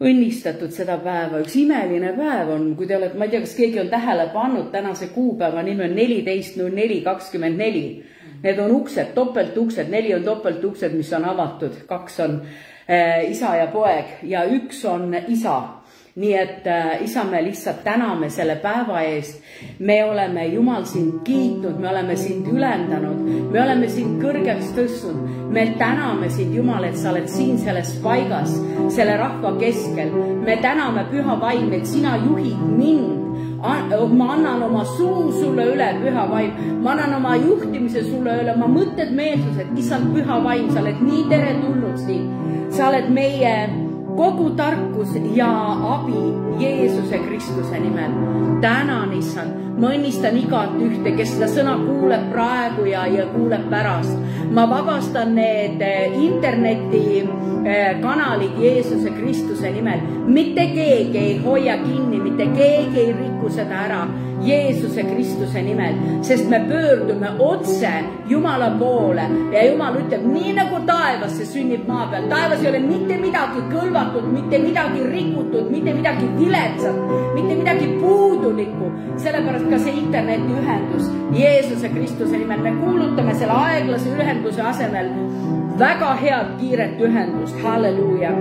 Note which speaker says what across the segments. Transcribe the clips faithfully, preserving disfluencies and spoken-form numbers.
Speaker 1: õnnistatud seda päeva. Üks imeline päev on, kui te olete, ma ei tea, kas keegi on tähele pannud, tänase kuupäeva nimi on neliteist null neli kakskümmend neli. Need on uksed, topeltuksed, neli on topeltuksed, mis on avatud. Kaks on äh, isa ja poeg ja üks on isa. Nii et äh, isa, me lihtsalt täname selle päeva eest. Me oleme Jumal sind kiitnud, me oleme sind ülendanud, me oleme sind kõrgeks tõstnud. Me täname sind, Jumal, et sa oled siin selles paigas, selle rahva keskel. Me täname Püha Vaim, et sina juhid mind. Ma annan oma suu sulle üle, Püha Vaim. Ma annan oma juhtimise sulle üle, ma mõtted meelsused, issand Püha Vaim, sa oled nii tere tulnud siin. Sa oled meie kogu tarkus ja abi Jeesuse Kristuse nimel. Tänan, issand, ma õnnistan igat ühte, kes seda sõna kuuleb praegu ja, ja kuuleb pärast. Ma vabastan need interneti kanalid Jeesuse Kristuse nimel. Mitte keegi ei hoia kinni, mitte keegi ei riku seda ära Jeesuse Kristuse nimel, sest me pöördume otse Jumala poole ja Jumal ütleb, nii nagu taevas see sünnib maa peal. Taevas ei ole mitte midagi kõlvatud, mitte midagi rikutud, mitte midagi viletsat, mitte midagi puudulikku. Sellepärast ka see internetiühendus Jeesuse Kristuse nimel. Me kuulutame selle aeglase ühenduse asemel väga head kiiret ühendust. Halleluuja.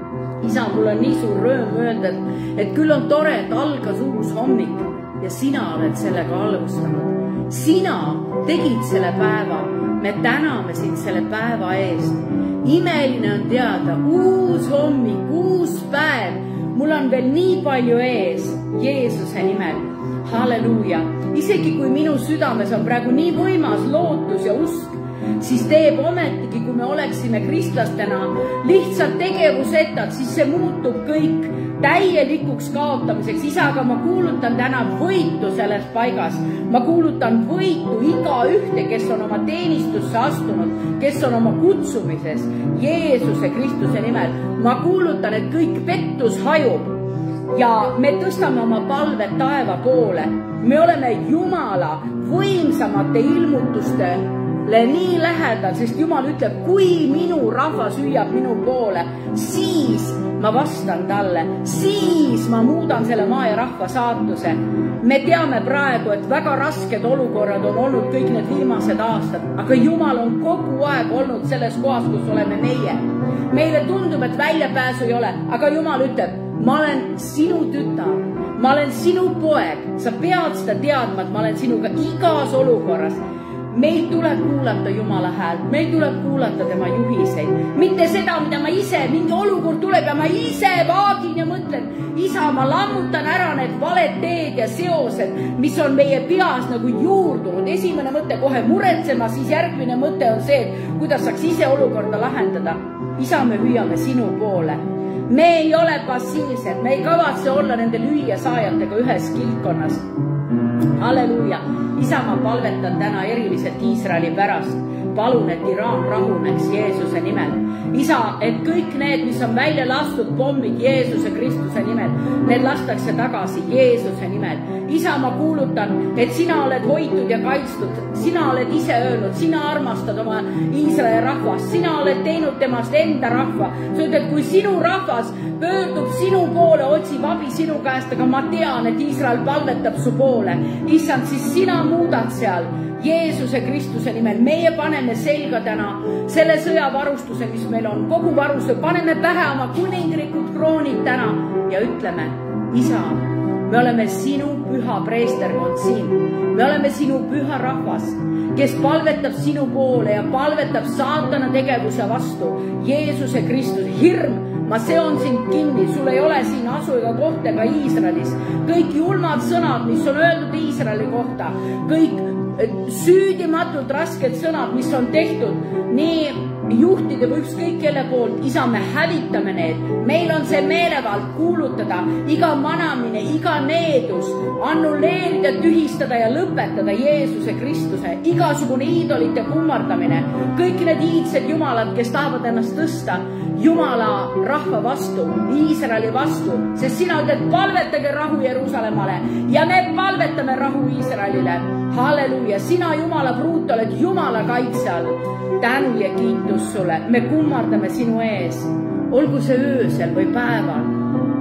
Speaker 1: Isa, mul on nii suur rõõm öelda, et küll on tore, et algas uus hommik ja sina oled sellega alustanud. Sina tegid selle päeva. Me täname sind selle päeva eest. Imeline on teada, uus hommik, uus päev. Mul on veel nii palju ees Jeesuse nimel. Halleluuja. Isegi kui minu südames on praegu nii võimas lootus ja usk, siis teeb ometigi, kui me oleksime kristlastena lihtsalt tegevusetad, siis see muutub kõik täielikuks kaotamiseks. Isa, aga ma kuulutan täna võitu selles paigas. Ma kuulutan võitu iga ühte, kes on oma teenistusse astunud, kes on oma kutsumises Jeesuse Kristuse nimel. Ma kuulutan, et kõik pettus hajub ja me tõstame oma palve taeva poole. Me oleme Jumala võimsamate ilmutuste nii lähedal, sest Jumal ütleb, kui minu rahvas hüüab minu poole, siis ma vastan talle, siis ma muudan selle maa ja rahva saatuse. Me teame praegu, et väga rasked olukorrad on olnud kõik need viimased aastad, aga Jumal on kogu aeg olnud selles kohas, kus oleme meie. Meile tundub, et väljapääsu ei ole, aga Jumal ütleb, ma olen sinu tütar, ma olen sinu poeg, sa pead seda teadma, et ma olen sinuga igas olukorras. Meil tuleb kuulata Jumala häält, meil tuleb kuulata tema juhiseid. Mitte seda, mida ma ise, mingi olukord tuleb ja ma ise vaagin ja mõtlen. Isa, ma lammutan ära need valed teed ja seosed, mis on meie peas nagu juurdunud. Esimene mõte kohe muretsema, siis järgmine mõte on see, kuidas saaks ise olukorda lahendada. Isa, me hüüame sinu poole. Me ei ole passiivsed, me ei kavatse olla nende lüüa saajatega ühes kilkonnas. Halleluuja. Isa, ma palvetan täna eriliselt Iisraeli pärast. Palun, et Iraan rahuneks Jeesuse nimel. Isa, et kõik need, mis on välja lastud pommid Jeesuse Kristuse nimel, need lastakse tagasi Jeesuse nimel. Isa, ma kuulutan, et sina oled hoitud ja kaitstud. Sina oled ise öelnud, sina armastad oma Iisraeli rahvast. Sina oled teinud temast enda rahva. Sa ütled, kui sinu rahvas pöördub sinu poole, otsib abi sinu käest, aga ma tean, et Iisrael palvetab su poole. Issand, siis sina muudad seal Jeesuse Kristuse nimel. Meie paneme selga täna selle sõjavarustuse, mis meil on, kogu varustuse, paneme pähe oma kuningrikud kroonid täna ja ütleme, Isa, me oleme sinu püha preesterkond siin. Me oleme sinu püha rahvas, kes palvetab sinu poole ja palvetab saatana tegevuse vastu. Jeesuse Kristus, hirm, ma seon sind kinni, sul ei ole siin asu ega koht ega Iisraelis. Kõik julmad sõnad, mis on öeldud Iisraeli kohta, kõik süüdimatult rasked sõnad, mis on tehtud nii juhtide või ükskõik kelle poolt. Isa, me hävitame need. Meil on see meelevald kuulutada, iga manamine, iga needus, annulleerida, tühistada ja lõpetada Jeesuse Kristuse. Igasugune iidolite kummardamine, kõik need iidsed jumalad, kes tahavad ennast tõsta Jumala rahva vastu, Iisraeli vastu, sest sina ütled, palvetage rahu Jeruusalemmale ja me palvetame rahu Iisraelile. Halleluuja, sina Jumala pruut oled Jumala kaitse all. Tänu ja kiitus sulle, me kummardame sinu ees, olgu see öösel või päeval.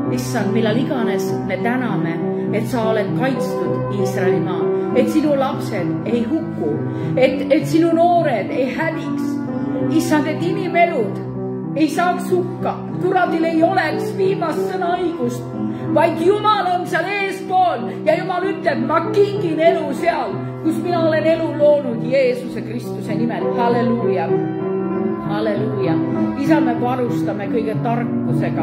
Speaker 1: issand, millal iganes me täname, et sa oled kaitstud Iisraelimaa, et sinu lapsed ei huku, et, et sinu noored ei häviks. Issand, et inimelud ei saaks hukka, kuradil ei oleks viimast sõna õigust, vaid Jumal on seal eespool ja Jumal ütleb, ma kingin elu seal, kus mina olen elu loonud Jeesuse Kristuse nimel. Halleluuja, halleluuja. Isa, me varustame kõige tarkusega.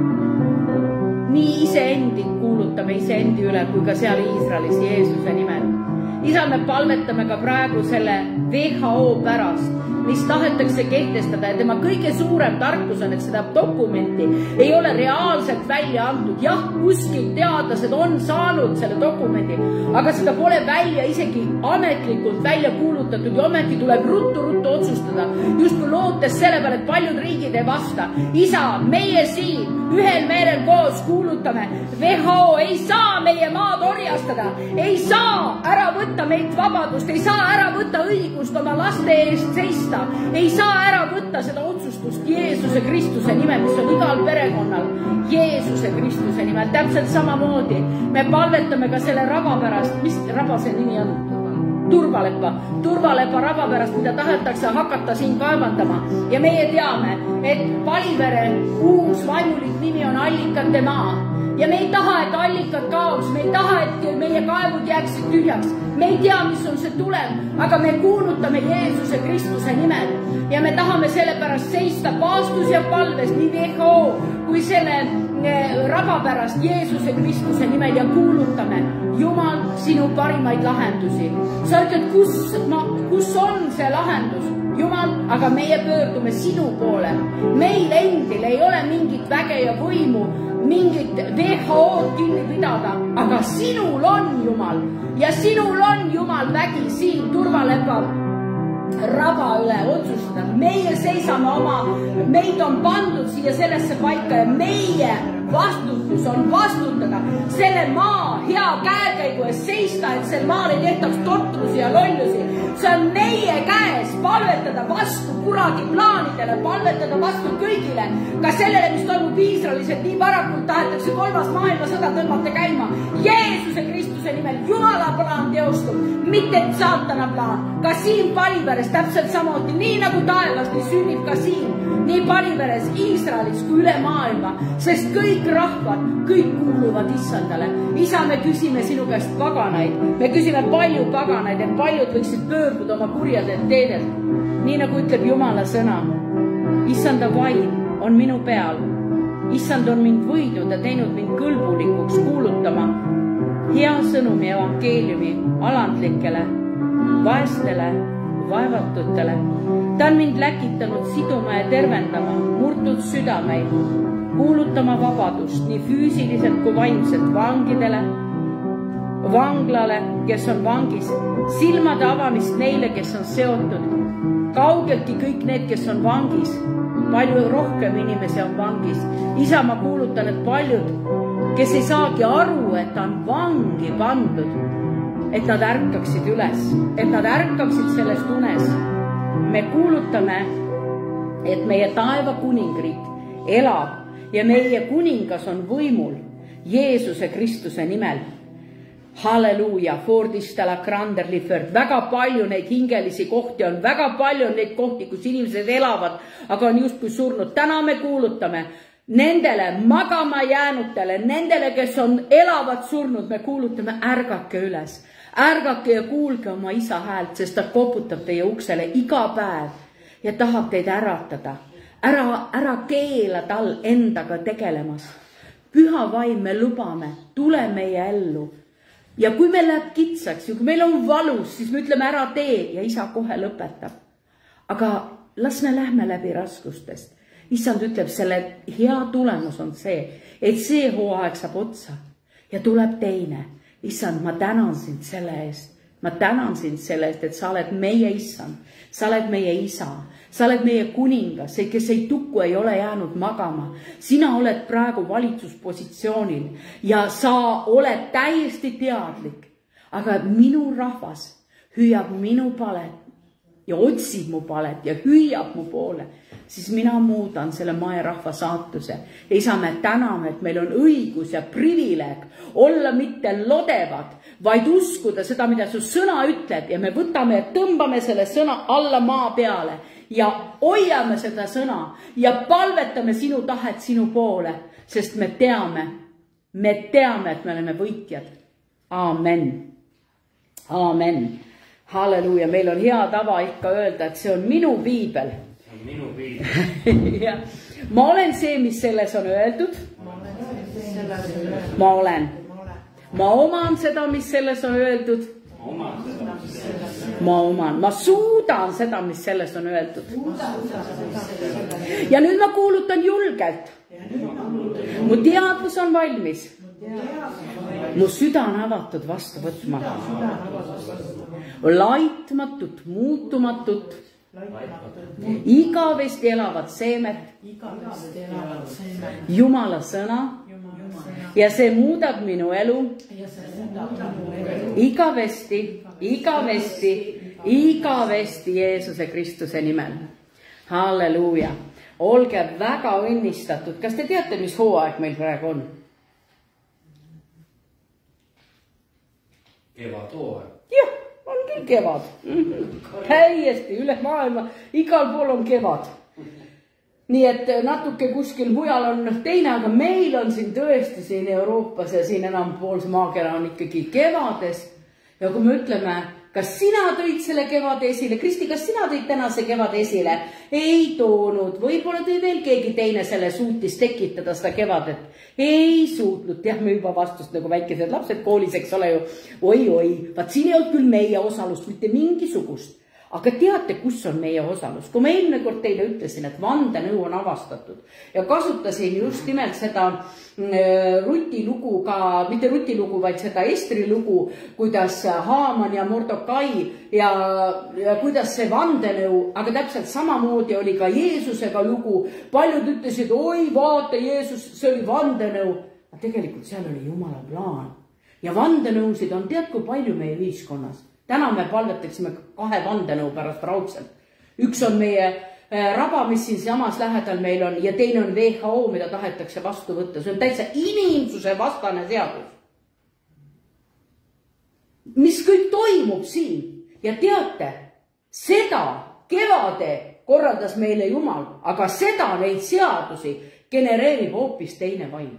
Speaker 1: Nii iseendid kuulutame iseendi üle, kui ka seal Iisraelis Jeesuse nimel. Isa, me palvetame ka praegu selle W H O pärast, mis tahetakse kehtestada ja tema kõige suurem tarkus on, et seda dokumenti ei ole reaalselt välja antud. Jah, kuskil teadlased on saanud selle dokumendi, aga seda pole välja isegi ametlikult välja kuulutatud ja ometi tuleb ruttu-ruttu otsustada, just kui lootes selle peale, et paljud riigid ei vasta. Isa, meie siin ühel meelel koos kuulutame, W H O ei saa meie maad orjastada, ei saa ära võtta meilt vabadust, ei saa ära võtta õigust oma laste eest seista, ei saa ära võtta seda otsustust Jeesuse Kristuse nimel, mis on igal perekonnal Jeesuse Kristuse nimel. Täpselt samamoodi me palvetame ka selle raba pärast, mis raba see nimi on? Turvalepa, turvalepa raba pärast, mida tahetakse hakata siin kaevandama. Ja meie teame, et Palivere uus vaimulik nimi on Allikate maa. Ja me ei taha, et allikad kaoks, me ei taha, et meie kaevud jääksid tühjaks. Me ei tea, mis on see tulem, aga me kuulutame Jeesuse Kristuse nimel. Ja me tahame selle pärast seista paastus ja palves nii W H O kui selle raba pärast Jeesuse Kristuse nimel ja kuulutame Jumal sinu parimaid lahendusi. Sa ütled, kus, ma, kus on see lahendus? Jumal, aga meie pöördume sinu poole. Meil endil ei ole mingit väge ja võimu, mingit W H O-d kinni pidada, aga sinul on Jumal ja sinul on Jumal vägi siin turvalepa raba üle otsustada. Meie seisame oma, meid on pandud siia sellesse paika ja meie vastutus on vastutada selle maa hea käekäigu eest seista, et sel maal ei tehtaks totrusi ja lollusi. See on meie käes palvetada vastu kuradi plaanidele, palvetada vastu kõigile, ka sellele, mis toimub Iisraelis, et nii varakult tahetakse kolmas maailmasõda tõmmata käima. Jeesuse Kristuse nimel Jumala plaan teostub, mitte saatana plaan. Ka siin Paliveres täpselt samuti, nii nagu taevas, nii sünnib ka siin, nii Paliveres, Iisraelis kui üle maailma, sest kõik rahvad, kõik kuuluvad issandale. Isa, me küsime sinu käest paganaid, me küsime palju paganaid, et paljud võiksid pöörduda oma kurjadelt teedelt. Nii nagu ütleb Jumala sõna, issanda vaim on minu peal, issand on mind võidnud ja teinud mind kõlbulikuks kuulutama hea sõnumi evangeeliumi alandlikele, vaestele, vaevatutele. Ta on mind läkitanud siduma ja tervendama murtud südameid, kuulutama vabadust nii füüsiliselt kui vaimselt vangidele, vanglale, kes on vangis, silmade avamist neile, kes on seotud, kaugeltki kõik need, kes on vangis, palju rohkem inimesi on vangis. Isa, ma kuulutan, et paljud, kes ei saagi aru, et ta on vangi pandud, et nad ärkaksid üles, et nad ärkaksid sellest unes. Me kuulutame, et meie taeva kuningriik elab ja meie kuningas on võimul Jeesuse Kristuse nimel. Halleluuja, Fordistala, Granderlifert, väga palju neid hingelisi kohti on, väga palju on neid kohti, kus inimesed elavad, aga on justkui surnud. Täna me kuulutame nendele magama jäänutele, nendele, kes on elavad surnud, me kuulutame, ärgake üles, ärgake ja kuulge oma isa häält, sest ta koputab teie uksele iga päev ja tahab teid äratada. Ära, ära keela tal endaga tegelemas. Püha vaim, me lubame, tule meie ellu. Ja kui meil läheb kitsaks ja kui meil on valus, siis me ütleme ära tee ja isa kohe lõpetab. Aga las me lähme läbi raskustest. Issand ütleb, selle hea tulemus on see, et see hooaeg saab otsa ja tuleb teine. Issand, ma tänan sind selle eest. Ma tänan sind selle eest, et sa oled meie issand. Sa oled meie isa. Sa oled meie kuningas, see, kes ei tukku, ei ole jäänud magama. Sina oled praegu valitsuspositsioonil ja sa oled täiesti teadlik. Aga minu rahvas hüüab minu palet ja otsib mu palet ja hüüab mu poole, siis mina muudan selle maerahva saatuse. Isa, me täname, et meil on õigus ja privileeg olla mitte lodevad, vaid uskuda seda, mida su sõna ütleb ja me võtame ja tõmbame selle sõna alla maa peale ja hoiame seda sõna ja palvetame sinu tahet sinu poole, sest me teame, me teame, et me oleme võitjad. Aamen. Aamen. Halleluuja. Meil on hea tava ikka öelda, et see on minu piibel.
Speaker 2: See on minu piibel.
Speaker 1: Ja. Ma olen see, mis selles on öeldud. Ma olen. Ma oman seda, mis selles on öeldud. Ma oman. Ma suudan seda, mis selles on öeldud. Ja nüüd ma kuulutan julgelt. Mu teadvus on valmis. Mu süda on avatud vastu võtma. Laitmatut, muutumatut, igavesti elavat seemet, Jumala sõna ja see muudab minu elu igavesti, igavesti, igavesti Jeesuse Kristuse nimel. Halleluuja. Olge väga õnnistatud. Kas te teate, mis hooaeg meil praegu on?
Speaker 2: Kevad hooaeg.
Speaker 1: Jah, on küll kevad. Täiesti üle maailma, igal pool on kevad. Nii et natuke kuskil mujal on teine, aga meil on siin tõesti siin Euroopas ja siin enam pool maakera on ikkagi kevades. Ja kui me ütleme, kas sina tõid selle kevade esile? Kristi, kas sina tõid tänase kevade esile? Ei toonud. Võib-olla tõi veel keegi teine selle suutis tekitada seda kevadet. Ei suutnud. Teame juba vastust nagu väikesed lapsed koolis, eks ole ju. Oi, oi, vaat siin ei olnud küll meie osalust, mitte mingisugust. Aga teate, kus on meie osalus? Kui ma eelmine kord teile ütlesin, et vandenõu on avastatud ja kasutasin just nimelt seda Ruti lugu ka, mitte Ruti lugu, vaid seda Estri lugu, kuidas Haaman ja Mordokai ja, ja kuidas see vandenõu, aga täpselt samamoodi oli ka Jeesusega lugu. Paljud ütlesid, oi vaata Jeesus, see oli vandenõu. Aga tegelikult seal oli Jumala plaan. Ja vandenõusid on tead kui palju meie ühiskonnas. Täna me palvetaksime kahe vandenõu pärast raudselt. Üks on meie raba, mis siin samas lähedal meil on, ja teine on V H O, mida tahetakse vastu võtta. See on täitsa inimsuse vastane seadus. Mis kõik toimub siin? Ja teate, seda kevade korraldas meile Jumal, aga seda neid seadusi genereerib hoopis teine vaim.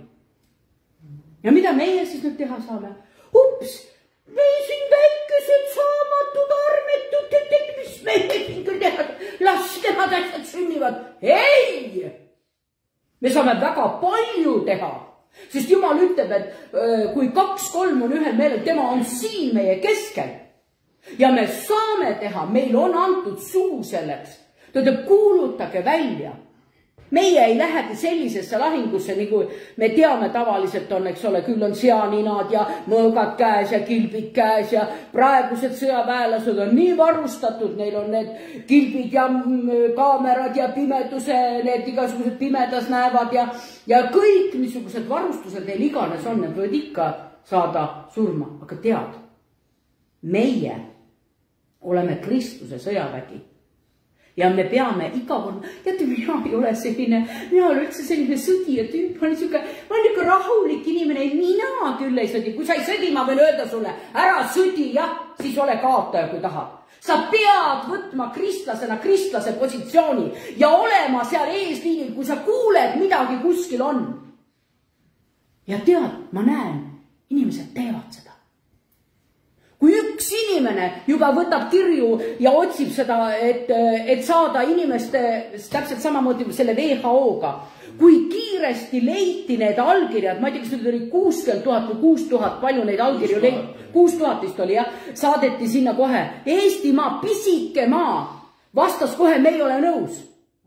Speaker 1: Ja mida meie siis nüüd teha saame? Ups! Me siin väikesed saamatud armetud, et mis meie siin küll teha, laskemad asjad sünnivad. Ei! Me saame väga palju teha, sest Jumal ütleb, et kui kaks-kolm on ühel meelel, tema on siin meie keskel. Ja me saame teha, meil on antud suu selleks. Ta ütleb, kuulutage välja. Meie ei lähegi sellisesse lahingusse, nagu me teame tavaliselt on, eks ole, küll on seaninad ja mõõgad käes ja kilbid käes ja praegused sõjaväelased on nii varustatud, neil on need kilbid ja kaamerad ja pimeduse, need igasugused pimedas näevad ja, ja kõik niisugused varustused neil iganes on, need võivad ikka saada surma, aga tead, meie oleme Kristuse sõjavägi. Ja me peame iga kord, teate, mina ei ole selline, mina olen üldse selline sõdija tüüp, ma olen niisugune, ma olen niisugune rahulik inimene, mina küll ei sõdi. Kui sa ei sõdi, ma võin öelda sulle, ära sõdi, jah, siis ole kaotaja, kui tahad. Sa pead võtma kristlasena kristlase positsiooni ja olema seal eesliinil, kui sa kuuled midagi kuskil on. Ja tead, ma näen, inimesed teevad seda. Kui üks inimene juba võtab kirju ja otsib seda, et, et saada inimeste täpselt samamoodi selle V H O-ga, kui kiiresti leiti need allkirjad, ma ei tea, kas nüüd oli kuuskümmend tuhat või kuus tuhat, palju neid allkirju leiti, kuus tuhat vist oli, jah, saadeti sinna kohe. Eestimaa, pisike maa, vastas kohe, me ei ole nõus.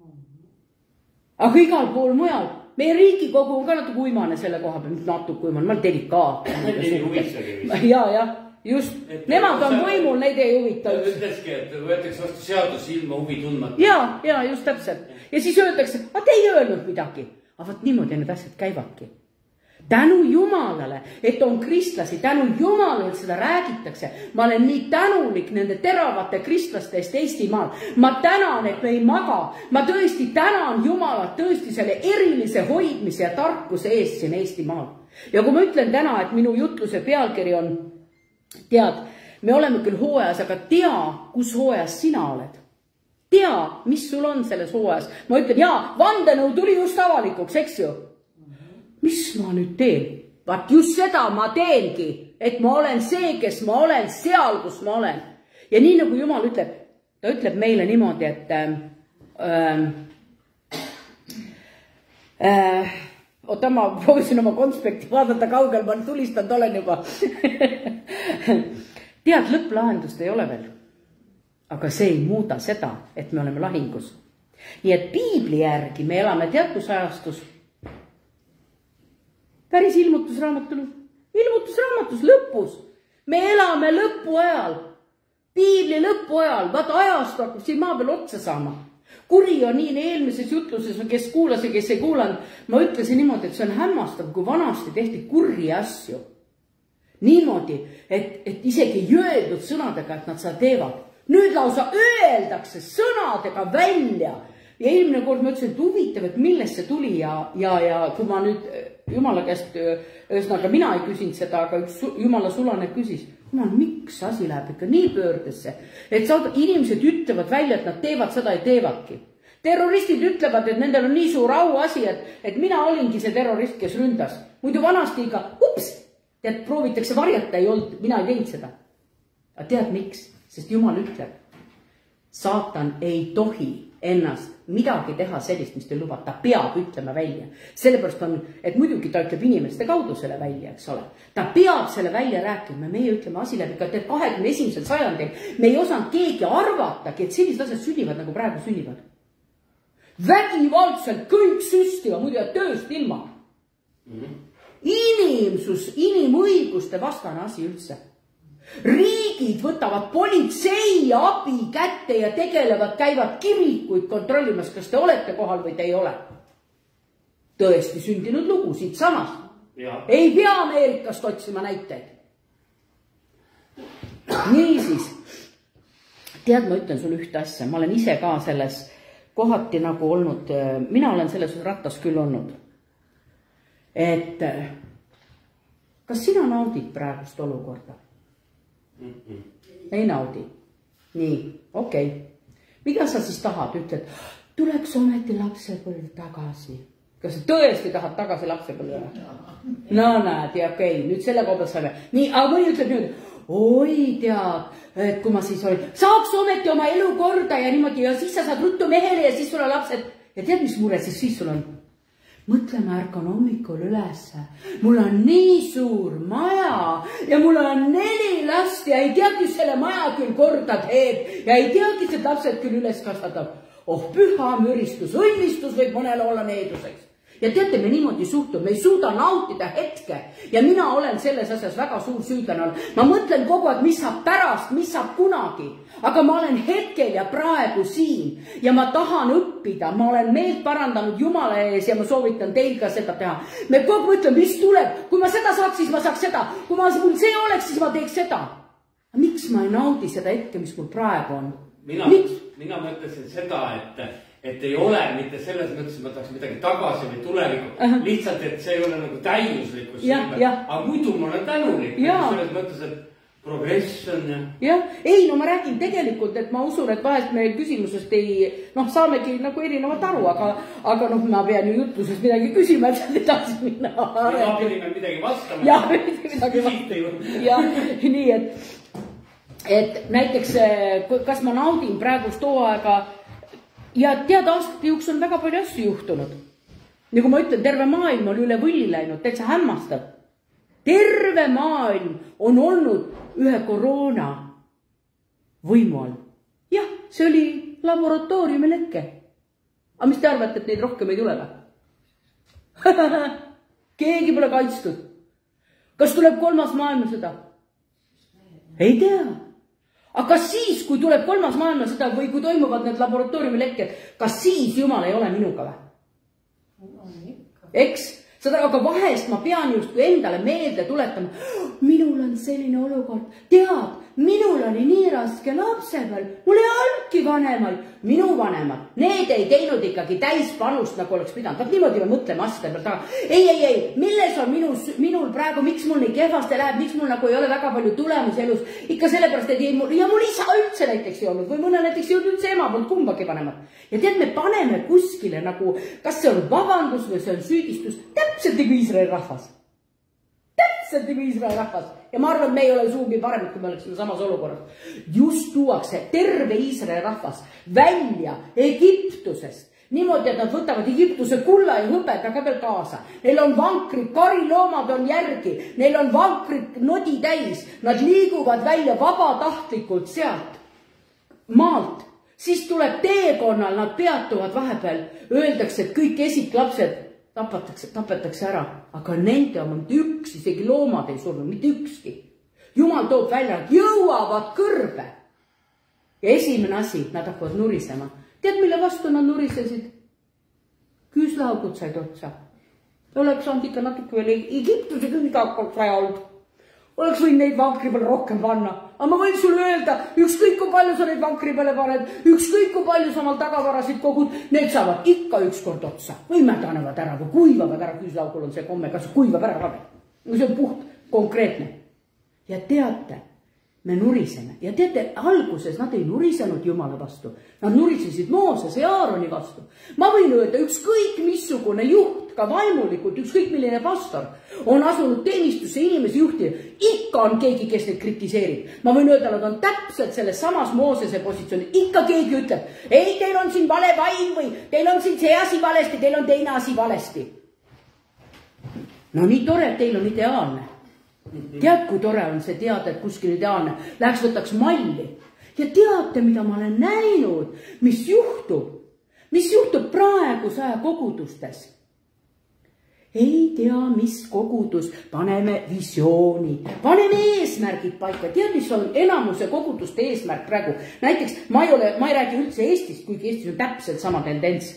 Speaker 1: Aga igal pool mujal, meie Riigikogu on ka natuke uimane selle koha peal, natuke uimane, ma olen delikaat. Ja, jah. Just, et nemad on võimul, neid ei huvita.
Speaker 2: Ütleski, et võetakse vastu seadus ilma huvi tundmata.
Speaker 1: Ja, ja, just täpselt. Ja siis öeldakse, aga te ei öelnud midagi. Aga võt niimoodi need asjad käivadki. tänu Jumalale, et on kristlasi, tänu Jumalale, et seda räägitakse. Ma olen nii tänulik nende teravate kristlaste eest Eestimaal. Ma tänan, et me ei maga. Ma tõesti tänan Jumalat tõesti selle erilise hoidmise ja tarkuse eest siin Eestimaal. Ja kui ma ütlen täna, et minu jutluse pealkiri on, tead, me oleme küll hooajas, aga tea, kus hooajas sina oled. Tea, mis sul on selles hooajas. Ma ütlen, jaa, vandenõu tuli just avalikuks, eks ju? Mis ma nüüd teen? Vaat just seda ma teengi, et ma olen see, kes ma olen, seal, kus ma olen. Ja nii nagu Jumal ütleb, ta ütleb meile niimoodi, et äh, äh, oota, ma proovisin oma konspekti vaadata kaugel, ma tulistanud olen juba. Tead, lõpplahendust ei ole veel, aga see ei muuda seda, et me oleme lahingus. Nii et piibli järgi me elame teadusajastus, päris ilmutusraamatul, ilmutusraamatus lõpus. Me elame lõpu ajal, piibli lõpu ajal, vaata ajast hakkab siin maa peal otsa saama. Kuri on nii eelmises jutluses, kes kuulas ja kes ei kuulanud, ma ütlesin niimoodi, et see on hämmastav, kui vanasti tehti kurri asju. Niimoodi, et, et isegi ei öeldud sõnadega, et nad seda teevad. Nüüd lausa öeldakse sõnadega välja. Ja eelmine kord ma ütlesin, et huvitav, et millest see tuli ja, ja, ja kui ma nüüd Jumala käest, ühesõnaga mina ei küsinud seda, aga üks Jumala sulane küsis, Jumal, miks asi läheb ikka nii pöördesse, et saada, inimesed ütlevad välja, et nad teevad seda ja teevadki. Terroristid ütlevad, et nendel on nii suur au asi, et, et mina olingi see terrorist, kes ründas. Muidu vanasti ikka, ups, tead, proovitakse varjata, ei olnud, mina ei teinud seda. Aga tead miks? Sest Jumal ütleb, saatan ei tohi ennast midagi teha sellist, mis te lubad, ta peab ütlema välja. Sellepärast on, et muidugi ta ütleb inimeste kaudu selle välja, eks ole. Ta peab selle välja rääkima, meie ütleme asi läbi, et kahekümne esimesel sajandil me ei osanud keegi arvatagi, et sellised asjad sünnivad, nagu praegu sünnivad. Vägivaldselt kõik süstiva, muidu jääb tööst ilma. Inimsus, inimõiguste vastane asi üldse. Riigid võtavad politsei abi kätte ja tegelevad, käivad kirikuid kontrollimas, kas te olete kohal või te ei ole. Tõesti sündinud lugu siit samas. Ei pea Ameerikast otsima näiteid. Niisiis, tead, ma ütlen sulle ühte asja, ma olen ise ka selles kohati nagu olnud, mina olen selles rattas küll olnud. Et kas sina naudid praegust olukorda? Ei naudi. Nii, okei. Okay. Mida sa siis tahad? Ütled, tuleks ometi lapsepõlv tagasi. Kas sa tõesti tahad tagasi lapsepõlve? No näed, ja okei, okay. Nüüd selle koha saime. Nii, aga või ütleb nüüd, oi tead, et kui ma siis olin, saaks ometi oma elu korda ja niimoodi ja siis sa saad ruttu mehele ja siis sul on lapsed. Ja tead, mis mure siis siis sul on? Mõtlema ärkan hommikul ülesse. Mul on nii suur maja ja mul on neli last ja ei teagi selle maja küll korda teeb ja ei teagi see lapsed küll üles kasvatab. Oh, püha müristus, õnnistus võib mõnele olla needuseks. Ja teate, me niimoodi suhtume, me ei suuda nautida hetke ja mina olen selles asjas väga suur süüdlane. Ma mõtlen kogu aeg, mis saab pärast, mis saab kunagi. Aga ma olen hetkel ja praegu siin ja ma tahan õppida, ma olen meelt parandanud Jumala ees ja ma soovitan teil ka seda teha. Me kogu mõtlen, mis tuleb, kui ma seda saaks, siis ma saaks seda, kui ma mul see oleks, siis ma teeks seda. Miks ma ei naudi seda hetke, mis mul praegu on?
Speaker 2: Mina, mina mõtlesin seda, et, et ei ole mitte selles mõttes, et ma tahaks midagi tagasi või tulevikku, uh -huh. lihtsalt, et see ei ole nagu täiuslikkus. Aga muidu ma olen tänulik selles mõttes, et progress on ja...
Speaker 1: jah, ei, no ma räägin tegelikult, et ma usun, et vahest meil küsimusest ei, noh, saamegi nagu erinevat aru, aga, aga noh, ma pean ju jutluses midagi küsima, et sealt edasi minna.
Speaker 2: Ja pidime midagi vastama.
Speaker 1: Jah, midagi vastama. Jah, nii et, et näiteks, kas ma naudin praegust too aega ja tead, aastate juks on väga palju asju juhtunud. Nagu ma ütlen, terve maailm on üle võlli läinud, täitsa hämmastab. Terve maailm on olnud ühe koroona võimu all. Jah, see oli laboratooriumi lekke. Aga mis te arvate, et neid rohkem ei tule? Keegi pole kaitstud. Kas tuleb kolmas maailmasõda? Ei tea. Aga kas siis, kui tuleb kolmas maailmasõda või kui toimuvad need laboratooriumi lekked, kas siis Jumal ei ole minuga või? Eks? seda, aga vahest ma pean just endale meelde tuletama, minul on selline olukord, tead, minul oli nii raske lapsepeal, mul ei olnudki vanemal, minu vanemad, need ei teinud ikkagi täispanust, nagu oleks pidanud. Vaat niimoodi me mõtleme asjade pealt, aga ei, ei, ei, milles on minus, minul praegu, miks mul nii kehvaste läheb, miks mul nagu ei ole väga palju tulemusi elus, ikka sellepärast, et ei, mul, ja mul isa üldse näiteks ei olnud, või mõne näiteks ei olnud üldse ema poolt kumbagi vanemat. Ja tead, me paneme kuskile nagu, kas see on vabandus või see on süüdistus, täpselt nagu Iisraeli rahvas. Täpselt nagu Iisraeli rahvas. Ja ma arvan, et me ei ole suugi paremad, kui me oleksime samas olukorras. Just tuuakse terve Iisraeli rahvas välja Egiptusest. Niimoodi, et nad võtavad Egiptuse kulla ja hõbeda ka veel kaasa. Neil on vankrid, kariloomad on järgi. Neil on vankrid nodi täis. Nad liiguvad välja vabatahtlikult sealt maalt. Siis tuleb teekonnal, nad peatuvad vahepeal. Öeldakse, et kõik esiklapsed tapetakse, tapetakse ära. Aga nende on mitte üks, isegi loomad ei surnud, mitte ükski. Jumal toob välja, et jõuavad kõrbe. Ja esimene asi, nad hakkavad nurisema. Tead, mille vastu nad nurisesid? Küüslaugud said otsa. Oleks saanud ikka natuke veel Egiptuse küündakult vaja olnud. Oleks võinud neid vankri peale rohkem panna. Aga ma võin sulle öelda, ükskõik kui palju sa neid vankri peale paned, ükskõik kui palju sa omal tagavarasid kogud, need saavad ikka ükskord otsa. Või mädanevad ära või kuivavad ära, küüslaugul on see komme, kas kuivab ära ka. See on puht konkreetne. Ja teate, me nuriseme. Ja teate, alguses nad ei nurisenud Jumala vastu. Nad nurisesid Moosese ja Aaroni vastu. Ma võin öelda, ükskõik missugune juht, ka vaimulikult, ükskõik milline pastor, on asunud teenistusse inimese juhtida. Ikka on keegi, kes neid kritiseerib. Ma võin öelda, nad on täpselt selles samas Moosese positsiooni. Ikka keegi ütleb, ei, teil on siin vale vaim või teil on siin see asi valesti, teil on teine asi valesti. No nii tore, et teil on ideaalne. Tead, kui tore on see teada, et kuskil ideaalne. Läheks võtaks malli. Ja teate, mida ma olen näinud, mis juhtub. Mis juhtub praegu saja kogudustes. Ei tea, mis kogudus. Paneme visiooni. Paneme eesmärgid paika. Tead, mis on enamuse koguduste eesmärk praegu. Näiteks, ma ei, ole, ma ei räägi üldse Eestist, kuigi Eestis on täpselt sama tendents.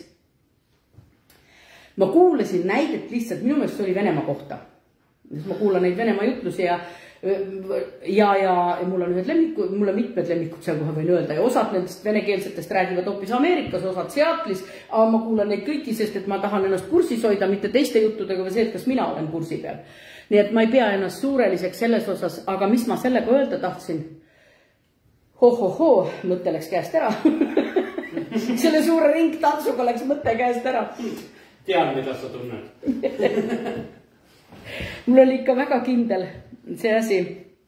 Speaker 1: Ma kuulasin näidet lihtsalt, minu meelest oli Venemaa kohta. Ma kuulan neid Venemaa jutlusi ja, ja, ja mul on ühed lemmikud, mul on mitmed lemmikud seal kohe võin öelda ja osad nendest venekeelsetest räägivad hoopis Ameerikas, osad Seatlis, aga ma kuulan neid kõiki, sest et ma tahan ennast kursis hoida, mitte teiste juttudega või see, et kas mina olen kursi peal. Nii et ma ei pea ennast suureliseks selles osas, aga mis ma sellega öelda tahtsin? Ho-ho-ho, mõte läks käest ära. Selle suure ringtantsuga läks mõte käest ära.
Speaker 2: Tean, mida sa tunned.
Speaker 1: Mul oli ikka väga kindel see asi.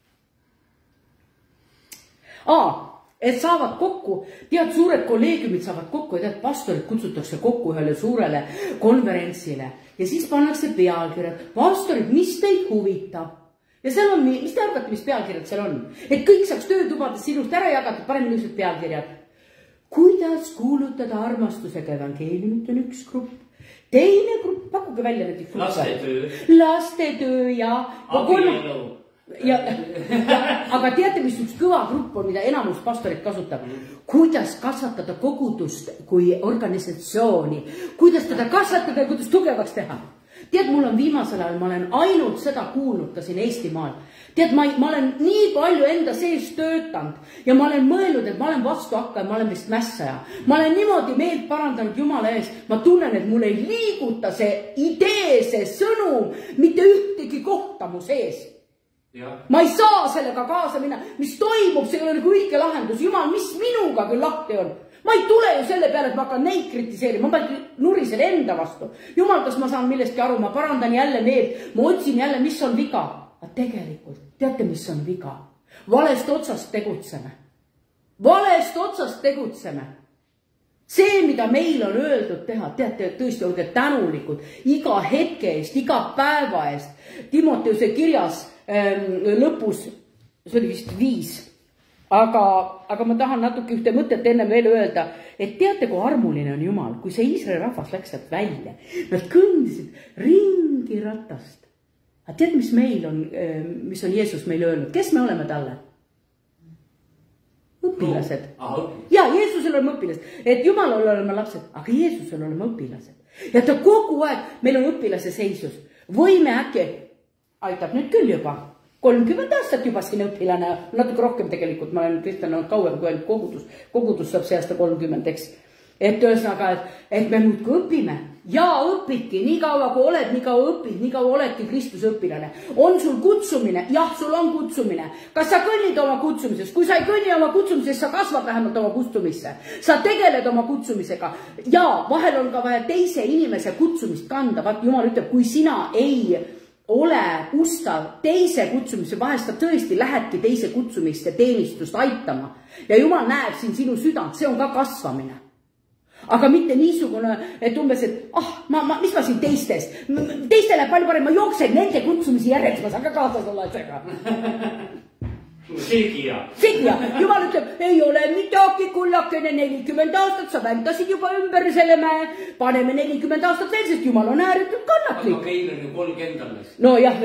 Speaker 1: Aa, et saavad kokku, tead, suured kolleegiumid saavad kokku ja tead, pastorid kutsutakse kokku ühele suurele konverentsile ja siis pannakse pealkirjad. Pastorid, mis teid huvitab? Ja seal on, mis te arvate, mis pealkirjad seal on? Et kõik saaks töötubades sinust ära jagatud, paneme niisugused pealkirjad. Kuidas kuulutada armastusega evangeeliumit on üks grupp. Teine grupp, pakkuge välja näiteks.
Speaker 2: Lastetöö.
Speaker 1: Lastetöö ja...
Speaker 2: Abielu.
Speaker 1: Ja, ja, aga teate, mis üks kõva grupp on, mida enamus pastorid kasutab? Kuidas kasvatada kogudust kui organisatsiooni? Kuidas teda kasvatada ja kuidas tugevaks teha? Tead, mul on viimasel ajal, ma olen ainult seda kuulnud ka siin Eestimaal. Tead, ma, ma olen nii palju enda sees töötanud ja ma olen mõelnud, et ma olen vastu hakkaja, ma olen vist mässaja. Ma olen niimoodi meelt parandanud Jumala ees. Ma tunnen, et mul ei liiguta see idee, see sõnum, mitte ühtegi kohta mu sees. Ja. Ma ei saa sellega kaasa minna. Mis toimub, see ei ole nagu õige lahendus. Jumal, mis minuga küll lahti on? Ma ei tule ju selle peale, et ma hakkan neid kritiseerima. Ma nurisen enda vastu. Jumal, kas ma saan millestki aru? Ma parandan jälle meelt. Ma otsin jälle, mis on viga. Aga tegelikult, teate, mis on viga? Valest otsast tegutseme. Valest otsast tegutseme. See, mida meil on öeldud teha, teate, tõesti olge tänulikud iga hetke eest, iga päeva eest. Timoteuse kirjas ähm, lõpus, see oli vist viis. Aga, aga ma tahan natuke ühte mõtet enne veel öelda, et teate, kui armuline on Jumal, kui see Iisraeli rahvas läks sealt välja. Nad kõndisid ringi ratast. Aga tead, mis meil on, mis on Jeesus meile öelnud? Kes me oleme talle? Õpilased. Ja Jeesusel oleme õpilased. Et Jumalal oleme lapsed, aga Jeesusel oleme õpilased. ja ta kogu aeg, meil on õpilase seisus, võime äkki, aitab nüüd küll juba, kolmkümmend aastat juba siin õpilane, natuke rohkem tegelikult, ma olen Kristjan olnud kauem kui ainult kogudus, kogudus saab see aasta kolmkümmend, eks. Et ühesõnaga, et, et me muudkui õpime ja õpidki, nii kaua kui oled, nii kaua õpid, nii kaua oledki Kristuse õpilane. On sul kutsumine? Jah, sul on kutsumine. Kas sa kõnnid oma kutsumisest? Kui sa ei kõnni oma kutsumisest, sa kasvad vähemalt oma kutsumisse. Sa tegeled oma kutsumisega. Ja vahel on ka vaja teise inimese kutsumist kanda. Vaat Jumal ütleb, kui sina ei ole ustav teise kutsumise, vahest sa tõesti lähedki teise kutsumist ja teenistust aitama. Ja Jumal näeb siin sinu südant, see on ka kasvamine. Aga mitte niisugune, et umbes, et ah, ma, ma, mis ma siin teistes, teistele palju parem, ma jooksen nende kutsumisi järjeks, ma saan ka kaasas olla asjaga.
Speaker 2: Segija.
Speaker 1: Segija. Jumal ütleb, ei ole midagi kullakene nelikümmend aastat, sa väntasid juba ümber selle mäe, paneme nelikümmend aastat veel, sest Jumal on ääretult kannatlik.
Speaker 2: Aga meil on ju kolmkümmend alles.
Speaker 1: No jah,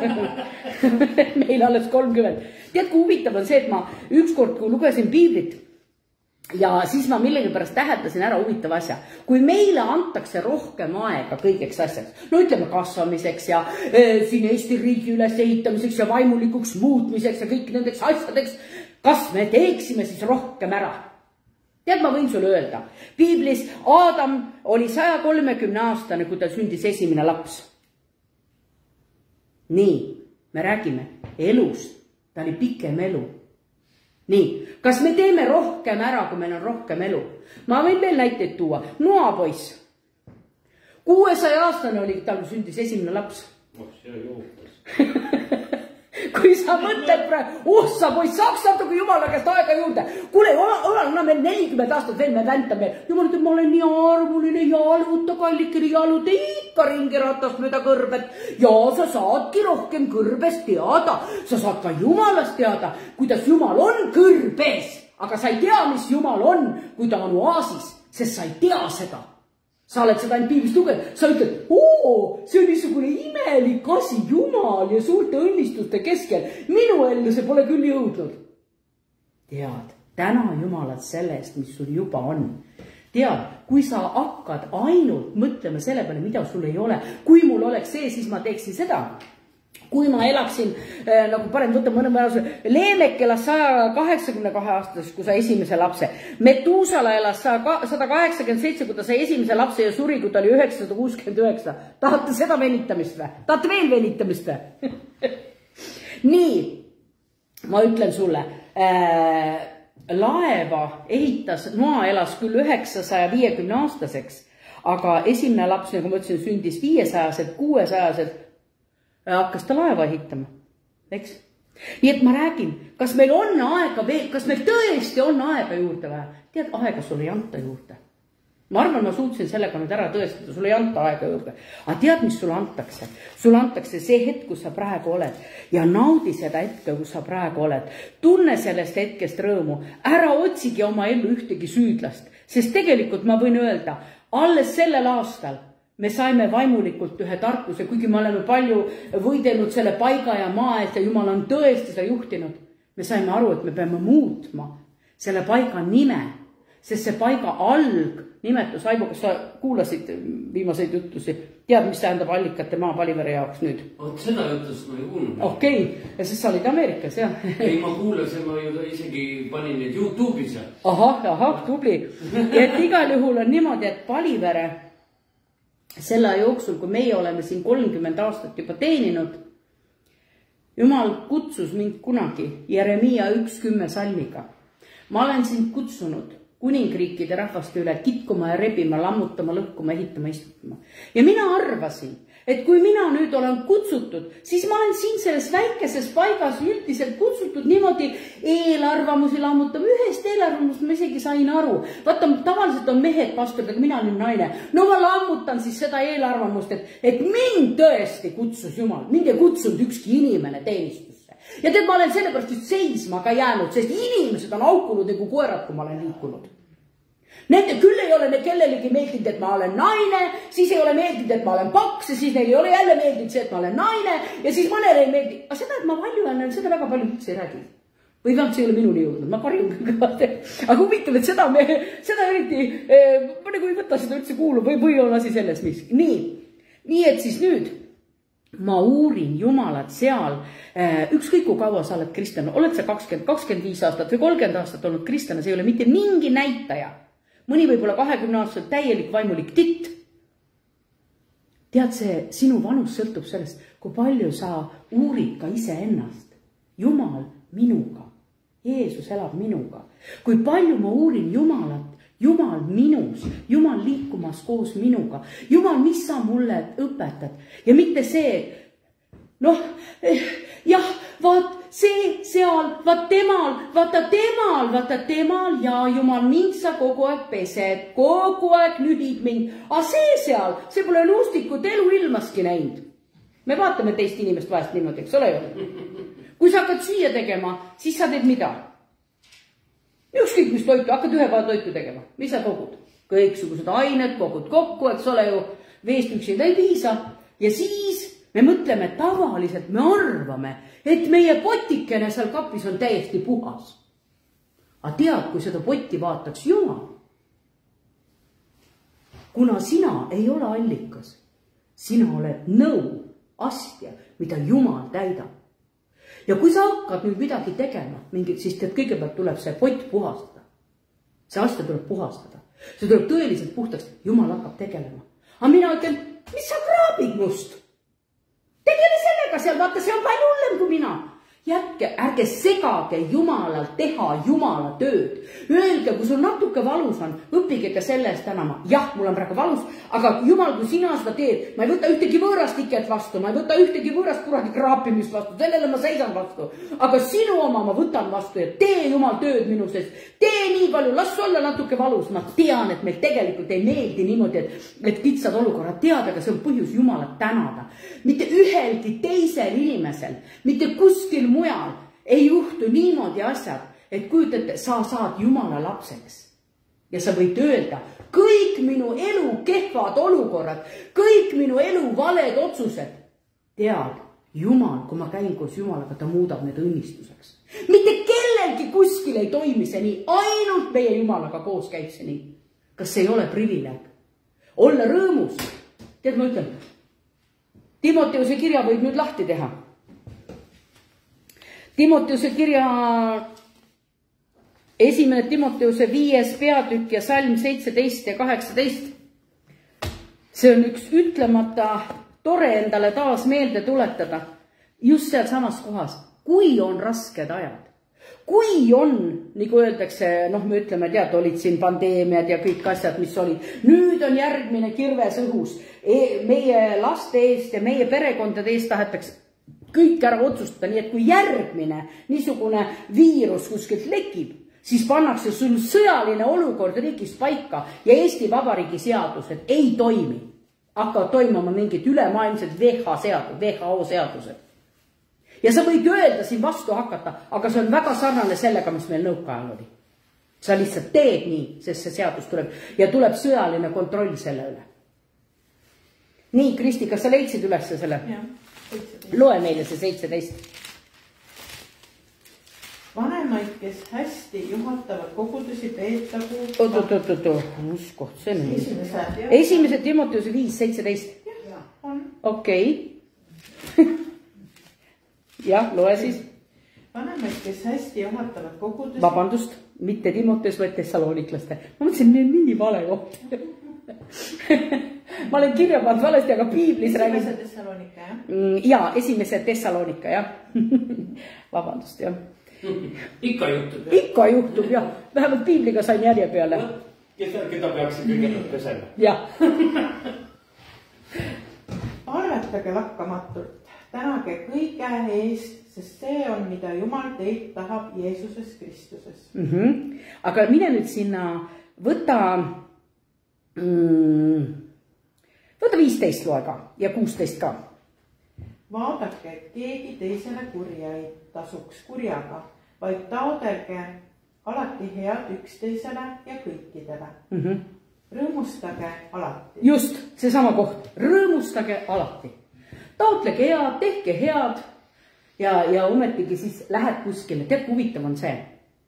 Speaker 1: meil alles kolmkümmend. Tead, kui huvitav on see, et ma ükskord, kui lugesin piiblit, ja siis ma millegi pärast täheldasin ära huvitav asja. Kui meile antakse rohkem aega kõigeks asjaks, no ütleme kasvamiseks ja e, siin Eesti riigi üles ehitamiseks ja vaimulikuks muutmiseks ja kõik nendeks asjadeks, kas me teeksime siis rohkem ära? Tead, ma võin sulle öelda. Piiblis Adam oli saja kolmekümne aastane, kui ta sündis esimene laps. Nii, me räägime elust. Ta oli pikem elu. Nii, kas me teeme rohkem ära, kui meil on rohkem elu? Ma võin veel näiteid tuua. Noapoiss. kuuesaja aastane oli, tal sündis esimene laps.
Speaker 2: Oh, see oli juhtus.
Speaker 1: Kui sa mõtled praegu, oh sa poiss, saaks natuke Jumala käest aega juurde. Kuule, ole, ole meil nelikümmend aastat veel, me väntame. Jumal ütleb, ma olen nii armuline, jaluta kallikene, jaluta ikka ringi ratast mööda kõrbet. Ja sa saadki rohkem kõrbest teada. Sa saad ka Jumalast teada, kuidas Jumal on kõrbes. Aga sa ei tea, mis Jumal on, kui ta on oaasis, sest sa ei tea seda. Sa oled seda ainult piiblist lugenud, sa ütled, oo, see on niisugune imelik asi, Jumal ja suurte õnnistuste keskel. Minu ellu see pole küll jõudnud. Tead, täna Jumalat selle eest, mis sul juba on. Tead, kui sa hakkad ainult mõtlema selle peale, mida sul ei ole, kui mul oleks see, siis ma teeksin seda. Kui ma elaksin, äh, nagu parem võtta mõne mõne, Leemek elas saja kaheksakümne kahe aastas, kui sa esimese lapse. Metuusala elas sada kaheksakümmend seitse, kui ta sai esimese lapse ja suri, kui ta oli üheksasada kuuskümmend üheksa. Tahate seda venitamist või? Tahate veel venitamist või? Nii, ma ütlen sulle, äh, laeva ehitas, Noa elas küll üheksasaja viiekümne aastaseks, aga esimene laps, nagu ma ütlesin, sündis viiesajased, kuuesajased, hakkas ta laeva ehitama, eks? Nii et ma räägin, kas meil on aega veel, kas meil tõesti on aega juurde vaja? Tead, aega sul ei anta juurde. Ma arvan, ma suutsin sellega nüüd ära tõestada, sul ei anta aega juurde. Aga tead, mis sul antakse? Sul antakse see hetk, kus sa praegu oled ja naudi seda hetke, kus sa praegu oled. Tunne sellest hetkest rõõmu. Ära otsigi oma ellu ühtegi süüdlast, sest tegelikult ma võin öelda, alles sellel aastal me saime vaimulikult ühe tarkuse, kuigi me oleme palju võidelnud selle paiga ja maa eest ja Jumal on tõesti seda juhtinud. Me saime aru, et me peame muutma selle paiga nime, sest see paiga alg nimetus, Aivo, kas sa kuulasid viimaseid juttusi? Tead, mis tähendab allikate maa Palivere jaoks nüüd?
Speaker 2: Oot, seda jutust ma ei kuulnud.
Speaker 1: Okei, okay. Ja sest sa olid Ameerikas, jah?
Speaker 2: Ei, ma kuulasin, ma ju isegi panin neid YouTube'is.
Speaker 1: Ahah, ahah, tubli. Et igal juhul on niimoodi, et Palivere selle jooksul, kui meie oleme siin kolmkümmend aastat juba teeninud, Jumal kutsus mind kunagi Jeremia üks kümme salmiga. Ma olen sind kutsunud kuningriikide rahvaste üle kitkuma ja rebima, lammutama, lõhkuma, ehitama, istutama. Ja mina arvasin, et kui mina nüüd olen kutsutud, siis ma olen siin selles väikeses paigas üldiselt kutsutud niimoodi eelarvamusi lammutama. Ühest eelarvamust ma isegi sain aru. Vaata, tavaliselt on mehed pastorid, aga mina olen naine. No ma lammutan siis seda eelarvamust, et, et mind tõesti kutsus Jumal. Mind ei kutsunud ükski inimene teenistusse. Ja tead, ma olen sellepärast just seisma ka jäänud, sest inimesed on aukunud nagu koerad, kui ma olen liikunud. Nende küll ei ole kellelegi meeldinud, et ma olen naine, siis ei ole meeldinud, et ma olen paks, ja siis neil ei ole jälle meeldinud see, et ma olen naine, ja siis mõnele ei meeldi. Aga seda, et ma valju olen, seda väga palju üldse ei räägi. või vähemalt see ei ole minuni jõudnud, ma karjun kõvasti. Aga huvitav, et seda, me, seda eriti, ma nagu ei võta seda üldse kuulu või, või on asi selles miski. Nii, nii et siis nüüd ma uurin Jumalat seal, ükskõik kui kaua sa oled kristlane, oled sa kakskümmend, kakskümmend viis aastat või kolmkümmend aastat olnud kristlane, see ei ole mitte mingi näitaja. Mõni võib olla kahekümne aastaselt täielik vaimulik titt. Tead, see sinu vanus sõltub sellest, kui palju sa uurid ka ise ennast. Jumal minuga. Jeesus elab minuga. Kui palju ma uurin Jumalat, Jumal minus, Jumal liikumas koos minuga. Jumal, mis sa mulle õpetad? Ja mitte see, noh, jah, vaat see seal, vaat temal, vaata temal, vaata temal ja Jumal, mind sa kogu aeg pesed, kogu aeg nühid mind. A see seal, see pole luustikut elu ilmaski näinud. Me vaatame teist inimest vahest niimoodi, eks ole ju? Kui sa hakkad süüa tegema, siis sa teed mida? Ükskõik mis toitu, hakkad ühe päeva toitu tegema. Mis sa kogud? Kõiksugused ained kogud kokku, et ole ju veest üksi ei piisa. Ja siis me mõtleme tavaliselt, me arvame, et meie potikene seal kapis on täiesti puhas. Aga tead, kui seda potti vaataks Jumal, kuna sina ei ole allikas, sina oled nõu, astja, mida Jumal täidab. Ja kui sa hakkad nüüd midagi tegema, mingit, siis tead, kõigepealt tuleb see pott puhastada. See asja tuleb puhastada. See tuleb tõeliselt puhtaks. Jumal hakkab tegelema. Aga mina ütlen, mis sa kraabid must? Tegele sellega seal, vaata, see on palju hullem kui mina. Jätke, ärge segage Jumalal teha Jumala tööd. Öelge, kui sul natuke valus on, õppige ka selle eest tänama. Jah, mul on praegu valus, aga Jumal, kui sina seda teed, ma ei võta ühtegi võõrast iket vastu, ma ei võta ühtegi võõrast kuradi kraapimist vastu, sellele ma seisan vastu. Aga sinu oma ma võtan vastu ja tee Jumal tööd minu sees. Tee nii palju, las olla natuke valus. Ma tean, et meil tegelikult ei meeldi niimoodi, et, et kitsad olukorrad teada, aga see on põhjus Jumalat tänada. Mitte ühelgi teisel inimesel, mitte kuskil mujal ei juhtu niimoodi asjad, et kujutate, sa saad Jumala lapseks. Ja sa võid öelda, kõik minu elu kehvad olukorrad, kõik minu elu valed otsused. Tead, Jumal, kui ma käin koos Jumalaga, ta muudab need õnnistuseks. Mitte kellelgi kuskil ei toimi see nii, ainult meie Jumalaga koos käib see nii. Kas see ei ole privileeg? Olla rõõmus. Tead, ma ütlen, Timoteuse kirja võib nüüd lahti teha. Timoteuse kirja esimene Timoteuse viies peatükk ja salm seitseteist ja kaheksateist. See on üks ütlemata tore endale taas meelde tuletada. Just seal samas kohas, kui on rasked ajad. Kui on, nagu öeldakse, noh, me ütleme, tead, olid siin pandeemiad ja kõik asjad, mis olid. Nüüd on järgmine kirves õhus. E meie laste eest ja meie perekondade eest tahetakse kõik ära otsustada, nii et kui järgmine niisugune viirus kuskilt lekib, siis pannakse sul sõjaline olukord riigist paika ja Eesti Vabariigi seadused ei toimi. Hakkavad toimuma mingid ülemaailmsed V H seadused, V H O seadused. Ja sa võid öelda siin vastu hakata, aga see on väga sarnane sellega, mis meil nõukaajal oli. Sa lihtsalt teed nii, sest see seadus tuleb ja tuleb sõjaline kontroll selle üle. Nii, Kristi, kas sa leidsid üles selle?
Speaker 3: Ja.
Speaker 1: Loe meile see seitseteist.
Speaker 3: Vanemaid, kes hästi juhatavad kogudusi peetagu...
Speaker 1: Oot, oot, oot, oot, kus koht see on?
Speaker 3: Esimesed.
Speaker 1: Esimesed Timoteuse viis, seitseteist.
Speaker 3: Ja, on.
Speaker 1: Okei. Jah, loe siis.
Speaker 3: Vanemaid, kes hästi juhatavad kogudusi...
Speaker 1: Vabandust, mitte Timoteus, vaid Thessaloniklaste. Ma mõtlesin, nii vale koht. Ma olen kirja pannud valesti, aga piiblis räägin.
Speaker 3: Esimese Thessalonika, jah?
Speaker 1: Ja, esimese Thessalonika, jah. Vabandust, jah.
Speaker 2: Ikka juhtub, jah?
Speaker 1: Ikka juhtub, jah. Vähemalt piibliga sain järje peale.
Speaker 2: Keda, keda peaks kõigepealt pesema?
Speaker 1: Jah.
Speaker 3: Arvetage lakkamatult. Tänage kõige eest, sest see on, mida Jumal teilt tahab Jeesuses Kristuses.
Speaker 1: Mm -hmm. Aga mine nüüd sinna, võta... Mm, võta viisteist loe ka ja kuusteist ka.
Speaker 3: Vaadake, et keegi teisele kurja ei tasuks kurjaga, vaid taodelge alati head üksteisele ja kõikidele.
Speaker 1: Mm -hmm.
Speaker 3: Rõõmustage alati.
Speaker 1: Just, see sama koht. Rõõmustage alati. Taotlege head, tehke head ja, ja ometigi siis lähed kuskile. Tead, huvitav on see,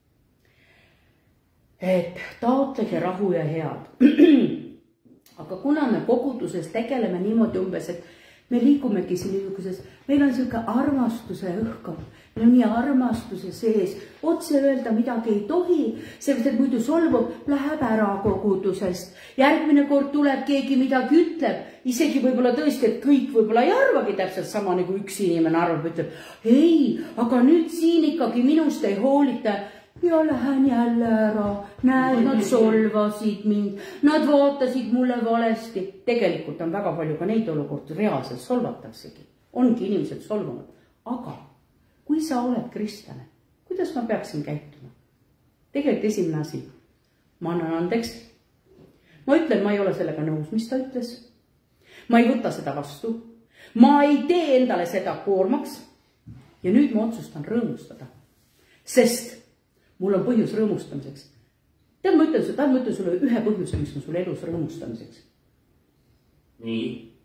Speaker 1: et taotlege rahu ja head. Aga kuna me koguduses tegeleme niimoodi umbes, et me liigumegi siin niisuguses, meil on selline armastuse õhkam, meil on nii armastuse sees, otse öelda midagi ei tohi, sellepärast, et muidu solvub, läheb ära kogudusest. Järgmine kord tuleb keegi midagi ütleb, isegi võib-olla tõesti, et kõik võib-olla ei arvagi täpselt sama, nagu üks inimene arvab, ütleb, ei, aga nüüd siin ikkagi minust ei hoolita. Ja lähen jälle ära, näed, nad solvasid mind, nad vaatasid mulle valesti. Tegelikult on väga palju ka neid olukordi, reaalselt solvataksegi. Ongi inimesed solvunud. Aga kui sa oled kristlane, kuidas ma peaksin käituma? Tegelikult esimene asi, ma annan andeks. Ma ütlen, ma ei ole sellega nõus, mis ta ütles. Ma ei võta seda vastu. Ma ei tee endale seda koormaks. Ja nüüd ma otsustan rõõmustada. Sest mul on põhjus rõõmustamiseks. Tead, ma ütlen, tahan, ma ütlen sulle ühe põhjuse, mis on sulle elus rõõmustamiseks.
Speaker 2: Nii?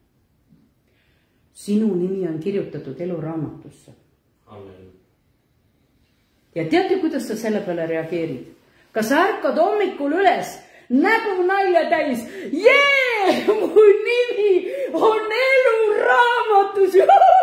Speaker 1: Sinu nimi on kirjutatud eluraamatusse.
Speaker 2: Amen.
Speaker 1: Ja teate, kuidas sa selle peale reageerid? Kas sa ärkad hommikul üles, nägu nalja täis? Jee, mu nimi on eluraamatus.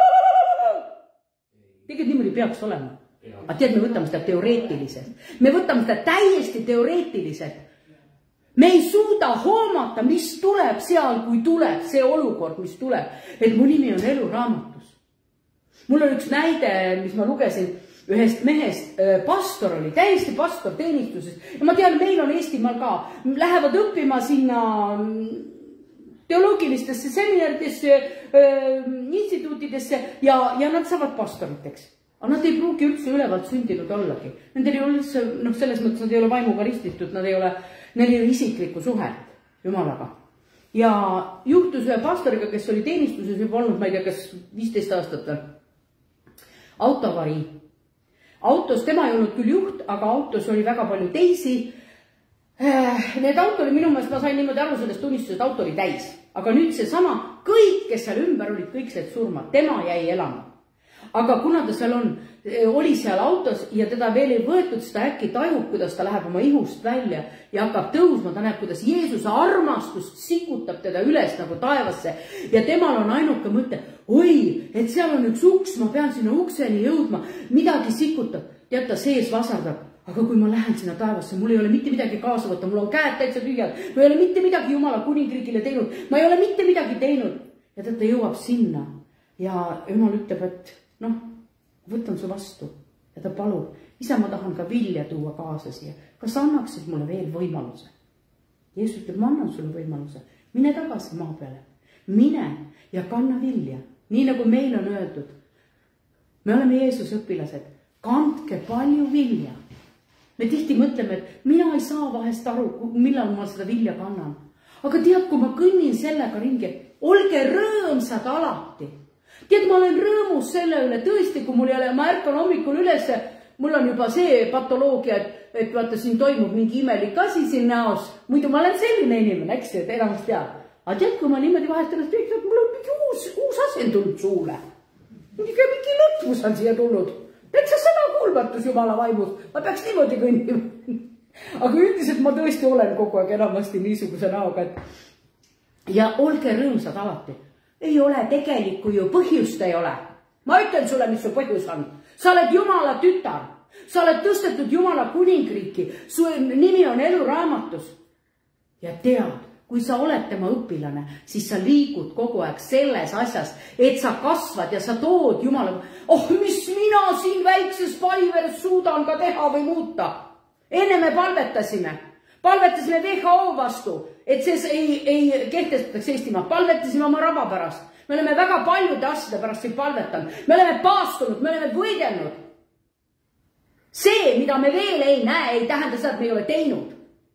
Speaker 1: Tegelikult niimoodi peaks olema. Aga tead, me võtame seda teoreetiliselt. Me võtame seda täiesti teoreetiliselt. Me ei suuda hoomata, mis tuleb seal, kui tuleb see olukord, mis tuleb. Et mu nimi on eluraamatus. Mul on üks näide, mis ma lugesin ühest mehest. Pastor oli, täiesti pastor teenistuses. Ja ma tean, meil on Eestimaal ka. Lähevad õppima sinna teoloogilistesse seminaridesse, instituutidesse ja, ja nad saavad pastoriteks. Aga nad ei pruugi üldse ülevalt sündinud ollagi. Nendel ei ole üldse, noh, selles mõttes nad ei ole vaimuga ristitud, nad ei ole, neil ei ole isiklikku suhet Jumalaga. Ja juhtus ühe pastoriga, kes oli teenistuses juba olnud, ma ei tea, kas viisteist aastat. Autoavarii. Autos, tema ei olnud küll juht, aga autos oli väga palju teisi. Need auto oli minu meelest, ma sain niimoodi aru sellest tunnistusest, et auto oli täis. Aga nüüd see sama, kõik, kes seal ümber olid, kõik see surma, tema jäi elama. Aga kuna ta seal on, oli seal autos ja teda veel ei võetud, siis ta äkki tajub, kuidas ta läheb oma ihust välja ja hakkab tõusma. Ta näeb, kuidas Jeesuse armastus sikutab teda üles nagu taevasse. Ja temal on ainuke mõte, oi, et seal on üks uks, ma pean sinna ukseni jõudma, midagi sikutab. Tead, ta sees vasardab. Aga kui ma lähen sinna taevasse, mul ei ole mitte midagi kaasa võtta, mul on käed täitsa tühjad. Ma ei ole mitte midagi Jumala kuningriigile teinud. Ma ei ole mitte midagi teinud. Ja ta jõuab sinna ja Jumal ütleb, et noh, võtan su vastu ja ta palub, isa, ma tahan ka vilja tuua kaasa siia. Kas annaksid mulle veel võimaluse? Jeesus ütleb, ma annan sulle võimaluse. Mine tagasi maa peale. Mine ja kanna vilja. Nii nagu meil on öeldud. Me oleme Jeesuse õpilased. Kandke palju vilja. Me tihti mõtleme, et mina ei saa vahest aru, millal ma seda vilja kannan. Aga tead, kui ma kõnnin sellega ringi, olge rõõmsad alati. Tead, ma olen rõõmus selle üle, tõesti, kui mul ei ole, ma ärkan hommikul üles, mul on juba see patoloogia, et, et vaata, siin toimub mingi imelik asi siin näos. Muidu ma olen selline inimene, eks, et enamus tead. Aga tead, kui ma niimoodi vahest ennast teeks, et mul on mingi uus, uus asend tulnud suule. Mingi, mingi lõtvus on siia tulnud. Et see sõna kuulmatus Jumala vaimus. Ma peaks niimoodi kõndima. Aga üldiselt ma tõesti olen kogu aeg enamasti niisuguse näoga, et ja olge rõõmsad alati. Ei ole tegelikku ju põhjust ei ole. Ma ütlen sulle, mis su põhjus on. Sa oled Jumala tütar. Sa oled tõstetud Jumala kuningriiki. Su nimi on eluraamatus. Ja tead, kui sa oled tema õpilane, siis sa liigud kogu aeg selles asjas, et sa kasvad ja sa tood Jumala. Oh, mis mina siin väikses Paiveres suudan ka teha või muuta. Enne me palvetasime. Palvetasime V H O vastu, et see ei, ei kehtestataks Eestimaa. Palvetasime oma raba pärast. Me oleme väga paljude asjade pärast siin palvetanud. Me oleme paastunud, me oleme võidelnud. See, mida me veel ei näe, ei tähenda seda, et me ei ole teinud.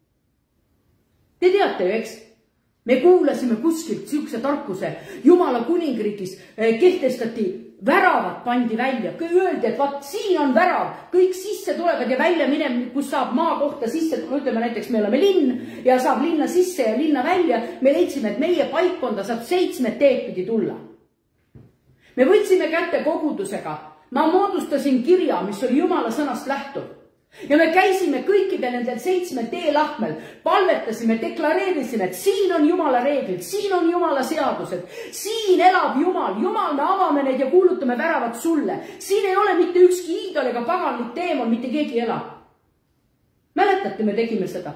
Speaker 1: Te teate ju, eks? Me kuulasime kuskilt siukse tarkuse. Jumala kuningriigis kehtestati väravad pandi välja. Öeldi, et vaat siin on värav. Kõik sisse tulevad ja välja minem, kus saab maa kohta sisse. Ütleme näiteks, me oleme linn ja saab linna sisse ja linna välja. Me leidsime, et meie paikkonda saab seitsme teed pidi tulla. Me võtsime kätte kogudusega. ma moodustasin kirja, mis oli Jumala sõnast lähtuv. Ja me käisime kõikidel nendel seitsme teelahmel, palvetasime, deklareerisime, et siin on Jumala reeglid, siin on Jumala seadused, siin elab Jumal, Jumal, me avame need ja kuulutame väravad sulle. Siin ei ole mitte ükski iidol ega paganlik teemon, mitte keegi elab. Mäletate, me tegime seda?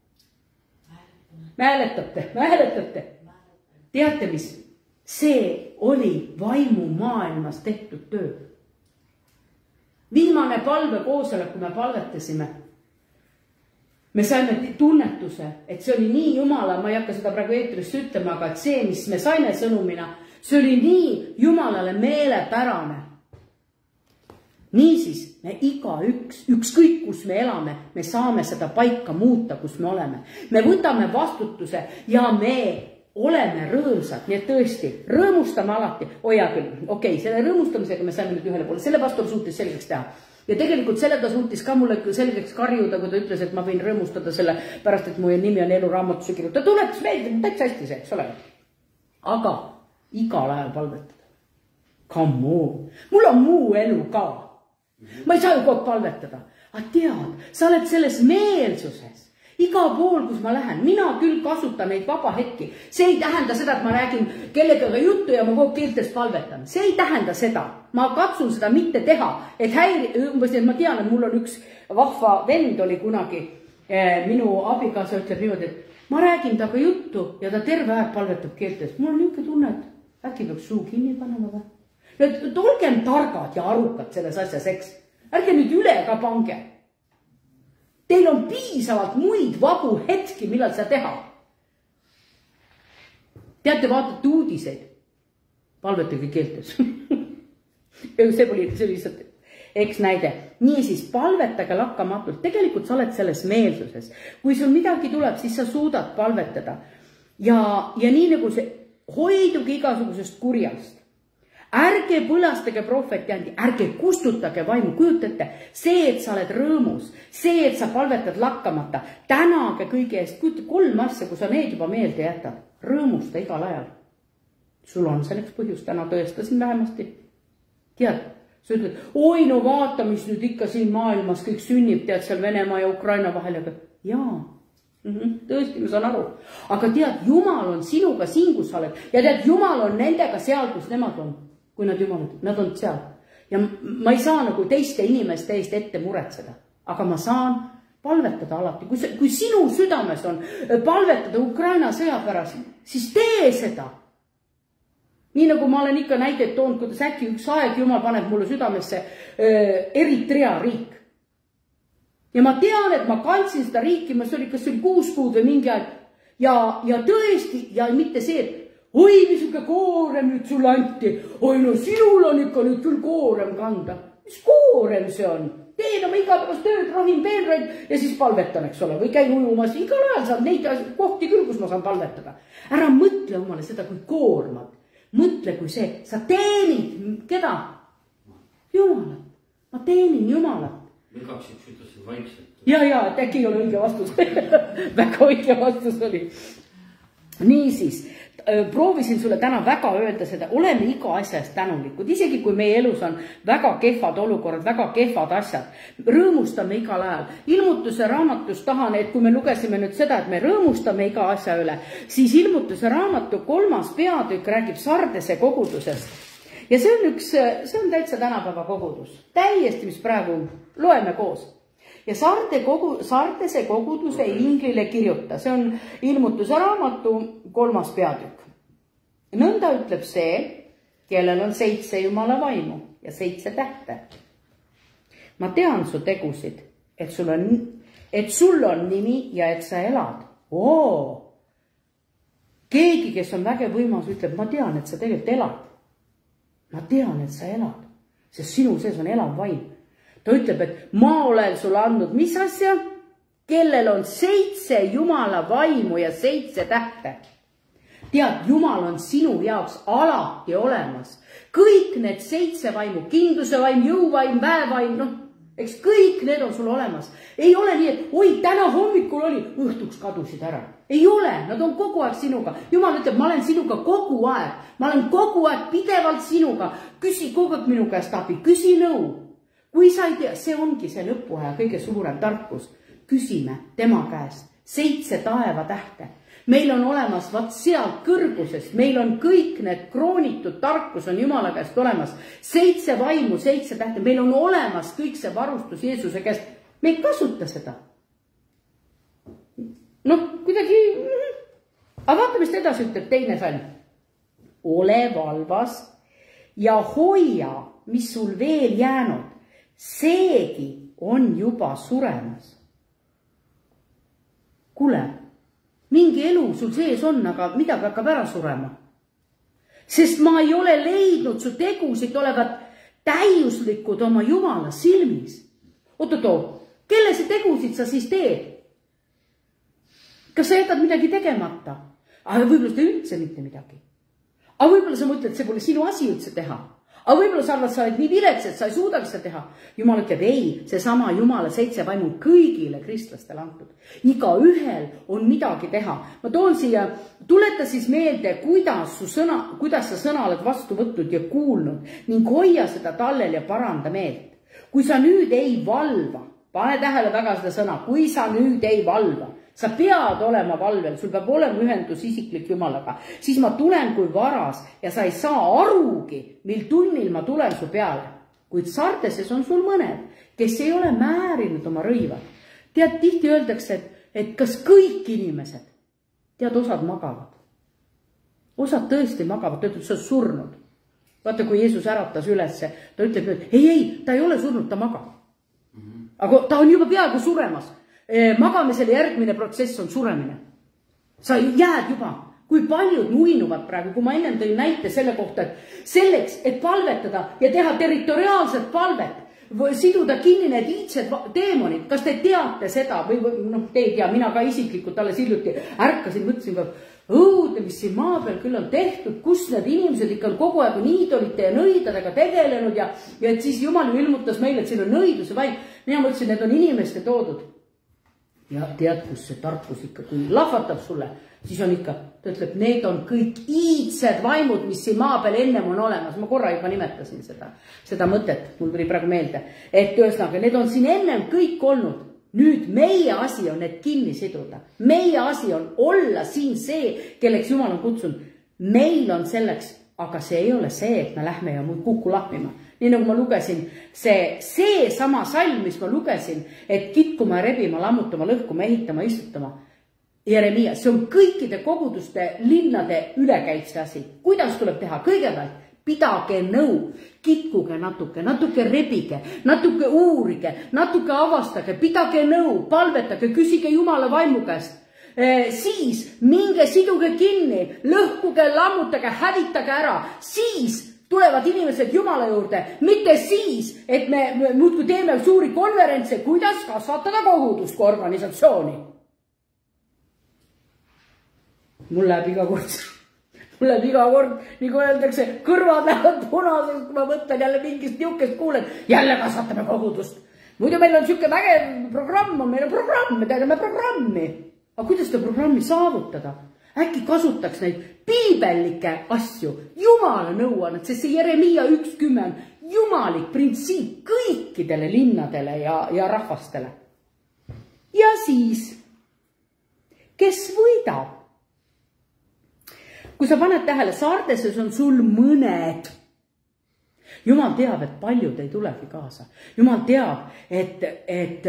Speaker 1: Mäletate, mäletate. Teate mis? See oli vaimu maailmas tehtud töö. Viimane palvekoosolek, kui me palvetasime, me saime tunnetuse, et see oli nii Jumala, ma ei hakka seda praegu eetrisse ütlema, aga et see, mis me saime sõnumina, see oli nii Jumalale meelepärane. Niisiis, me iga üks, ükskõik kus me elame, me saame seda paika muuta, kus me oleme. Me võtame vastutuse ja me oleme rõõmsad, nii et tõesti, rõõmustame alati. Oja küll, okei, okay, selle rõõmustamisega me saime nüüd ühele poole, selle pastor suutis selgeks teha. Ja tegelikult selle ta suutis ka mulle selgeks karjuda, kui ta ütles, et ma võin rõõmustada selle pärast, et mu nimi on eluraamatusse kirjutada. Ta tuletas meeldib, täitsa hästi see, eks ole. Aga igal ajal palvetada. Come on, mul on muu elu ka. Ma ei saa ju kogu palvetada. Aga tead, sa oled selles meelsuses. Iga pool, kus ma lähen, mina küll kasutan neid vaba hetki. See ei tähenda seda, et ma räägin kellegagi juttu ja ma kogu keeltes palvetan. See ei tähenda seda. Ma katsun seda mitte teha. Et häiri, umbes, et ma tean, et mul on üks vahva vend oli kunagi. Eh, minu abikaasa ütleb niimoodi, et ma räägin taga juttu ja ta terve aeg palvetab keeltes. Mul on niisugune tunne, et äkki peaks suu kinni panema või? Nüüd, olgem targad ja arukad selles asjas, eks. Ärge nüüd üle ka pange. Teil on piisavalt muid vabu hetki, millal seda teha. Teate, vaatate uudiseid. Palvetage keeltes. see oli see lihtsalt eks näide. Niisiis, palvetage lakkamatult. Tegelikult sa oled selles meelsuses. Kui sul midagi tuleb, siis sa suudad palvetada. Ja, ja nii nagu see, hoidugi igasugusest kurjast. Ärge põlastage prohveti andi, ärge kustutage vaimu, kujutate, see, et sa oled rõõmus, see, et sa palvetad lakkamata, tänage kõige eest, kujuta kolm asja, kui sa need juba meelde jätad, rõõmusta igal ajal. Sul on selleks põhjus, täna tõestasin vähemasti. Tead, sa ütled, oi no vaata, mis nüüd ikka siin maailmas kõik sünnib, tead seal Venemaa ja Ukraina vahel, aga jaa, tõesti, ma saan aru. Aga tead, Jumal on sinuga siin, kus sa oled, ja tead, Jumal on nendega seal, kus nemad on. Kui nad jumalad, nad on seal. Ja ma ei saa nagu teiste inimeste eest ette muretseda. Aga ma saan palvetada alati. Kui, kui sinu südames on palvetada Ukraina sõja pärast, siis tee seda. Nii nagu ma olen ikka näiteid toonud, kuidas äkki üks aeg Jumal paneb mulle südamesse äh, Eritrea riik. Ja ma tean, et ma kandsin seda riiki, ma see oli, kas see oli kuus kuud või mingi aeg. Ja, ja tõesti, ja mitte see, et oi, misuke koorem nüüd sulle anti. Oi, no sinul on ikka nüüd küll koorem kanda. Mis koorem see on? Teen oma igapäevast tööd, rahin peenraid ja siis palvetan, eks ole. Või käin ujumas. Igal ajal saab neid kohti küll, kus ma saan palvetada. Ära mõtle omale seda kui koormat. Mõtle kui see. Sa teenid keda? Jumalat. Ma teenin Jumalat.
Speaker 2: Igaks ütlesin vaikselt.
Speaker 1: Ja, ja, et äkki ei ole õige vastus. Väga õige vastus oli. Niisiis. Proovisin sulle täna väga öelda seda, oleme iga asjast tänulikud, isegi kui meie elus on väga kehvad olukorrad, väga kehvad asjad, rõõmustame igal ajal. Ilmutuse raamatus tahan, et kui me lugesime nüüd seda, et me rõõmustame iga asja üle, siis ilmutuse raamatu kolmas peatükk räägib Sardese kogudusest. Ja see on üks, see on täitsa tänapäeva kogudus, täiesti, mis praegu loeme koos. Ja Sarde kogu, Sardese koguduse inglile kirjuta, see on ilmutuse raamatu kolmas peatükk. Nõnda ütleb see, kellel on seitse Jumala vaimu ja seitse tähte. Ma tean su tegusid, et sul on, et sul on nimi ja et sa elad. Oo! Keegi, kes on väge võimas, ütleb, ma tean, et sa tegelikult elad. Ma tean, et sa elad, sest sinu sees on elav vaim. Ta ütleb, et ma olen sulle andnud mis asja, kellel on seitse Jumala vaimu ja seitse tähte. Tead, Jumal on sinu jaoks alati olemas. Kõik need seitse vaimu, kindluse vaim, jõuvaim, väevaim, noh, eks kõik need on sul olemas. Ei ole nii, et oi, täna hommikul oli, õhtuks kadusid ära. Ei ole, nad on kogu aeg sinuga. Jumal ütleb, ma olen sinuga kogu aeg. Ma olen kogu aeg pidevalt sinuga. Küsi kogu aeg minu käest abi, küsi nõu. Kui sa ei tea, see ongi see lõpuaja kõige suurem tarkus. Küsime tema käest seitse taeva tähte. Meil on olemas vaat sealt kõrgusest, meil on kõik need kroonitud tarkus on Jumala käest olemas. Seitse vaimu, seitse tähte, meil on olemas kõik see varustus Jeesuse käest. Me ei kasuta seda. Noh, kuidagi, aga vaata, mis edasi ütleb teine salm. Ole valvas ja hoia, mis sul veel jäänud. Seegi on juba suremas. Kuule, mingi elu sul sees on, aga midagi hakkab ära surema. Sest ma ei ole leidnud su tegusid olevat täiuslikud oma Jumala silmis. Oot-oot, kelle see tegusid sa siis teed? Kas sa jätad midagi tegemata? Aga võib-olla sa üldse mitte midagi. Aga võib-olla sa mõtled, et see pole sinu asi üldse teha. Aga võib-olla sa arvad, sa oled nii vilets, et sa ei suudaks seda teha. Jumal ütleb, ei, see sama Jumala seitse vaimu kõigile kristlastele antud. Iga ühel on midagi teha. Ma toon siia, tuleta siis meelde, kuidas, su sõna, kuidas sa sõna oled vastu võtnud ja kuulnud ning hoia seda tallel ja paranda meelt. Kui sa nüüd ei valva, pane tähele väga seda sõna, kui sa nüüd ei valva, sa pead olema valvel, sul peab olema ühendus isiklik Jumalaga, siis ma tulen kui varas ja sa ei saa arugi, mil tunnil ma tulen su peale. Kuid Sardeses on sul mõned, kes ei ole määrinud oma rõivad. Tead, tihti öeldakse, et, et kas kõik inimesed, tead, osad magavad. Osad tõesti magavad, ta ütleb, sa oled surnud. Vaata, kui Jeesus äratas ülesse, ta ütleb, et ei, ei, ta ei ole surnud, ta magab. Aga ta on juba peaaegu suremas. Magamisele järgmine protsess on suremine. Sa jääd juba, kui paljud nuinuvad praegu, kui ma ennem tõin näite selle kohta, et selleks, et palvetada ja teha territoriaalset palvet, või siduda kinni need iidsed teemonid, kas te teate seda või, või noh, te ei tea, mina ka isiklikult alles hiljuti ärkasin, mõtlesin, õudne, mis siin maa peal küll on tehtud, kus need inimesed ikka on kogu aeg niidolite ja nõidadega tegelenud ja, ja et siis Jumal ilmutas meile, et siin on nõidluse vaim. Mina mõtlesin, need on inimeste toodud. Ja tead, kus see tarkus ikka, kui lahvatab sulle, siis on ikka, ta ütleb, need on kõik iidsed vaimud, mis siin maa peal ennem on olemas. Ma korra juba nimetasin seda, seda mõtet, mul tuli praegu meelde, et ühesõnaga, need on siin ennem kõik olnud. Nüüd meie asi on need kinni siduda. Meie asi on olla siin see, kelleks Jumal on kutsunud. Meil on selleks, aga see ei ole see, et me lähme ja muid kukku lahmima. Nii nagu ma lugesin, see, see sama salm, mis ma lugesin, et kitkuma, rebima, lammutama, lõhkuma, ehitama, istutama. Jeremia, see on kõikide koguduste linnade ülekäib see asi. Kuidas tuleb teha? Kõigepealt pidage nõu, kitkuge natuke, natuke rebige, natuke uurige, natuke avastage, pidage nõu, palvetage, küsige Jumala vaimu käest. E, siis minge siduge kinni, lõhkuge, lammutage, hävitage ära, siis tulevad inimesed Jumala juurde, mitte siis, et me muudkui teeme suuri konverentse, kuidas kasvatada kogudust kui organisatsiooni. Mul läheb iga kord, mul läheb iga kord, nagu öeldakse, kõrvad lähevad punaseks, kui ma mõtlen jälle mingist niukest kuulen, jälle kasvatame kogudust. Muidu meil on siuke vägev programm, meil on programm, me teeme programmi. Aga kuidas seda programmi saavutada? Äkki kasutaks neid piibellikke asju, Jumala nõuannet, sest see Jeremia ükskümmend, jumalik printsiip kõikidele linnadele ja, ja rahvastele. Ja siis, kes võidab? Kui sa paned tähele, Sardeses on sul mõned. Jumal teab, et paljud ei tulegi kaasa. Jumal teab, et, et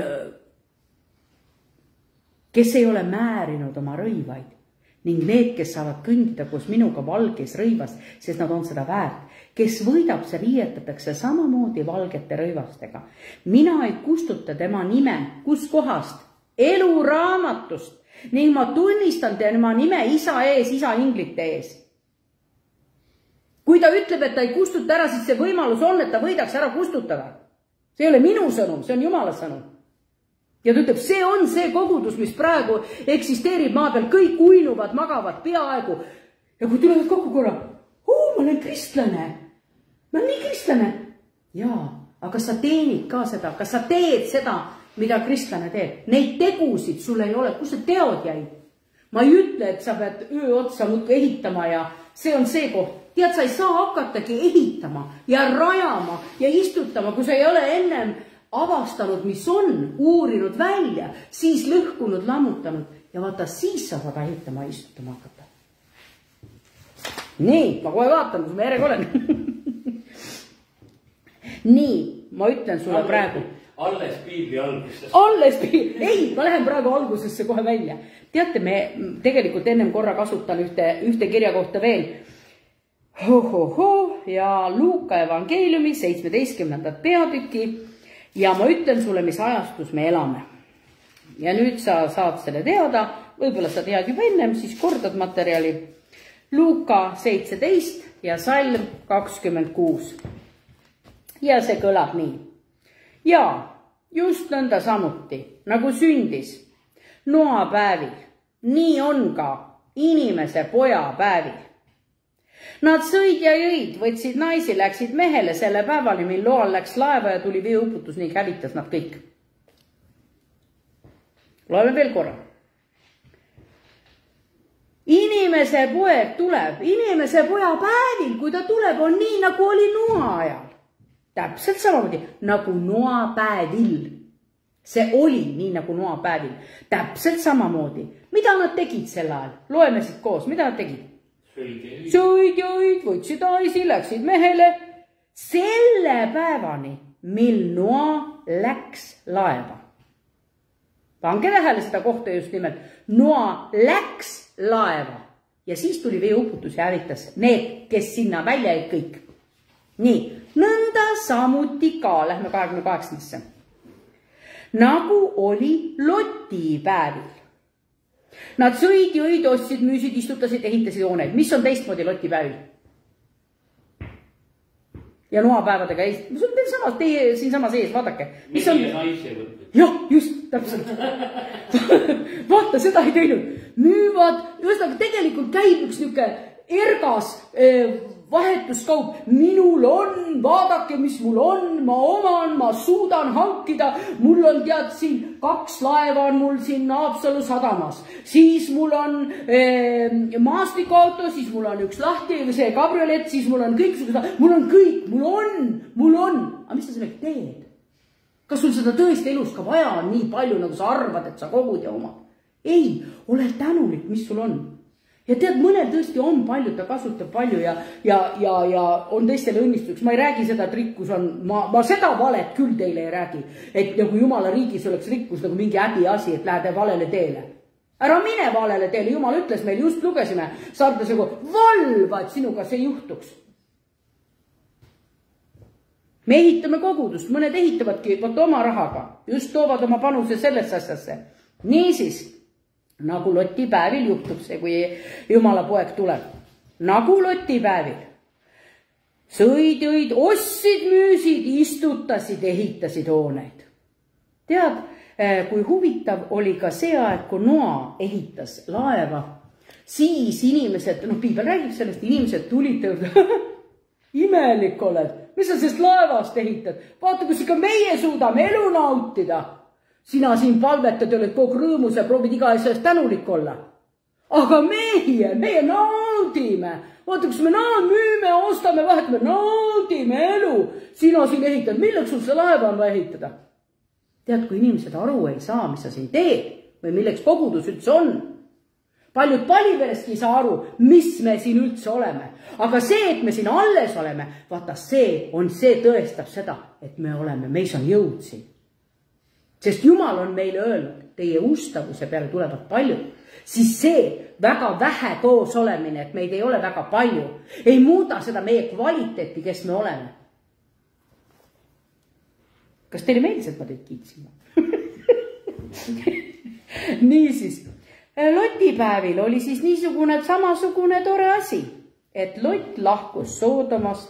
Speaker 1: kes ei ole määrinud oma rõivaid. Ning need, kes saavad kõndida koos minuga valges rõivas, sest nad on seda väärt. Kes võidab, see riietatakse samamoodi valgete rõivastega. Mina ei kustuta tema nime, kus kohast? Eluraamatust. Ning ma tunnistan tema nime isa ees, isa inglite ees. Kui ta ütleb, et ta ei kustuta ära, siis see võimalus on, et ta võidaks ära kustutada. See ei ole minu sõnum, see on Jumala sõnum. Ja ta ütleb, see on see kogudus, mis praegu eksisteerib maa peal, kõik uinuvad, magavad peaaegu. Ja kui tulevad kokku korra, oo, ma olen kristlane. Ma olen nii kristlane. Jaa, aga kas sa teenid ka seda, kas sa teed seda, mida kristlane teeb? Neid tegusid sul ei ole, kus sa teod jäid? Ma ei ütle, et sa pead öö otsa muudkui ehitama ja see on see koht. Tead, sa ei saa hakatagi ehitama ja rajama ja istutama, kui sa ei ole ennem avastanud, mis on, uurinud välja, siis lõhkunud, lammutanud ja vaata, siis sa saad ehitama ja istutama hakata. Nii, ma kohe vaatan, kus ma järjega olen. Nii, ma ütlen sulle alles, praegu.
Speaker 2: Alles piibli algusesse.
Speaker 1: Alles piibli, ei, ma lähen praegu algusesse kohe välja. Teate, me tegelikult ennem korra kasutan ühte, ühte kirja kohta veel. Ho, ho, ho, ja Luuka evangeeliumi seitsmeteistkümnendat peatüki ja ma ütlen sulle, mis ajastus me elame. Ja nüüd sa saad selle teada, võib-olla sa tead juba ennem, siis kordad materjali. Luuka seitseteist ja salm kakskümmend kuus. Ja see kõlab nii. Ja just nõnda samuti, nagu sündis Noa päevil, nii on ka inimese poja päevil. Nad sõid ja jõid, võtsid naisi, läksid mehele selle päevani, mil loal läks laeva ja tuli veeuputus ning hävitas nad kõik. Loeme veel korra. Inimese poeg tuleb, inimese poja päevil, kui ta tuleb, on nii, nagu oli Noa ajal. Täpselt samamoodi, nagu Noa päevil. See oli nii, nagu Noa päevil. Täpselt samamoodi. Mida nad tegid sel ajal? Loeme siit koos, mida nad tegid? Sõid ja õid, võtsid naisi, läksid mehele. Selle päevani, mil Noa läks laeva. Pange tähele seda kohta just nimelt. Noa läks laeva ja siis tuli veeuputus ja hävitas need, kes sinna välja jäid kõik. Nii, nõnda samuti ka, lähme kahekümne kaheksandasse. Nagu oli Loti päevil. Nad sõid, jõid, ostsid, müüsid, istutasid, ehitasid hooneid. Mis on teistmoodi Loti päevil? Ja Noa päevadega ei... See on teil sama, teie siin sama sees, vaadake. Mis on... Jah, just, täpselt. Vaata, seda ei teinud. Müüvad, just aga tegelikult käib üks niuke ergas eh, vahetuskaup. Minul on, vaadake, mis mul on, ma oman, ma suudan hankida. Mul on tead siin kaks laeva on mul siin Haapsalu sadamas. Siis mul on eh, maastikuauto, siis mul on üks lahti, see kabriolett, siis mul on kõik, mul on kõik, mul on, mul on. Aga mis sa sellega teed? Kas sul seda tõesti elus ka vaja on nii palju, nagu sa arvad, et sa kogud ja omad? Ei, ole tänulik, mis sul on. Ja tead, mõnel tõesti on palju, ta kasutab palju ja, ja, ja, ja on teistele õnnistuks. Ma ei räägi seda, et rikkus on, ma, ma seda valet küll teile ei räägi, et nagu Jumala riigis oleks rikkus nagu mingi häbi asi, et lähed valele teele. Ära mine valele teele, Jumal ütles meil, just lugesime, sardas nagu valva, et sinuga see juhtuks. Me ehitame kogudust, mõned ehitavadki võtta oma rahaga, just toovad oma panuse sellesse asjasse. Niisiis, nagu Loti päevil juhtub see, kui Jumala poeg tuleb. Nagu Loti päevil. Sõid, jõid, ostsid, müüsid, istutasid, ehitasid hooneid. Tead, kui huvitav oli ka see aeg, kui Noa ehitas laeva, siis inimesed, noh, piibel räägib sellest, inimesed tulid imelik oled, mis sa sellest laevast ehitad? Vaata, kus ikka meie suudame elu nautida. Sina siin palvetad ja oled kogu rõõmus ja proovid iga asjast tänulik olla. Aga meie, meie naudime. Vaata, kus me naud, müüme, ostame, vahetame, naudime elu. Sina siin ehitad, milleks sul see laeva on vaja ehitada? Tead, kui inimesed aru ei saa, mis sa siin teed või milleks kogudus üldse on. Paljud paliveleski ei saa aru, mis me siin üldse oleme. Aga see, et me siin alles oleme, vaata see on, see tõestab seda, et me oleme, meis on jõud siin. Sest Jumal on meile öelnud, teie ustavuse peale tulevad palju. Siis see väga vähe koos olemine, et meid ei ole väga palju, ei muuda seda meie kvaliteeti, kes me oleme. Kas teile meeldis, et ma teid kiitsin? Niisiis, Loti päevil oli siis niisugune samasugune tore asi, et Lot lahkus Soodomast,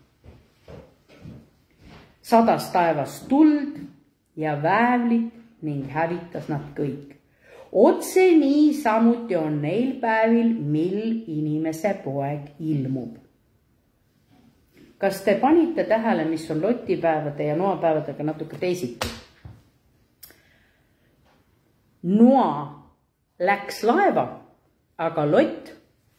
Speaker 1: sadas taevast tuld ja väävlit ning hävitas nad kõik. Otse nii samuti on neil päevil, mil inimese poeg ilmub. kas te panite tähele, mis on lotipäevade ja noapäevadega natuke teisiti? Noa läks laeva, aga Lott,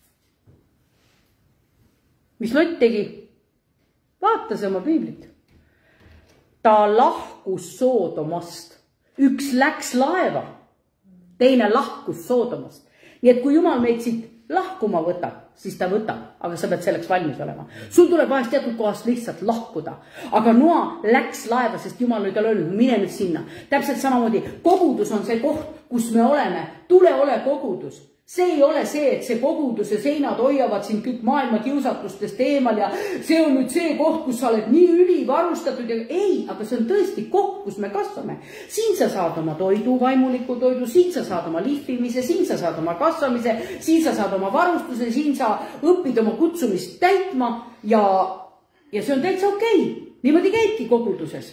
Speaker 1: mis Lott tegi? Vaatas oma piiblit. Ta lahkus Soodomast. Üks läks laeva, teine lahkus Soodomast. Nii et kui Jumal meid siit lahkuma võtab, siis ta võtab, aga sa pead selleks valmis olema. Sul tuleb vahest teatud kohast lihtsalt lahkuda. Aga Noa läks laeva, sest Jumal oli talle öelnud, mine nüüd sinna. Täpselt samamoodi, kogudus on see koht, kus me oleme. Tule ole kogudus. See ei ole see, et see koguduse seinad hoiavad sind kõik maailma kiusatustest eemal ja see on nüüd see koht, kus sa oled nii ülivarustatud ja ei, aga see on tõesti koht, kus me kasvame. Siin sa saad oma toidu, vaimuliku toidu, siin sa saad oma lihvimise, siin sa saad oma kasvamise, siin sa saad oma varustuse, siin sa õpid oma kutsumist täitma ja, ja see on täitsa okei. Niimoodi käibki koguduses.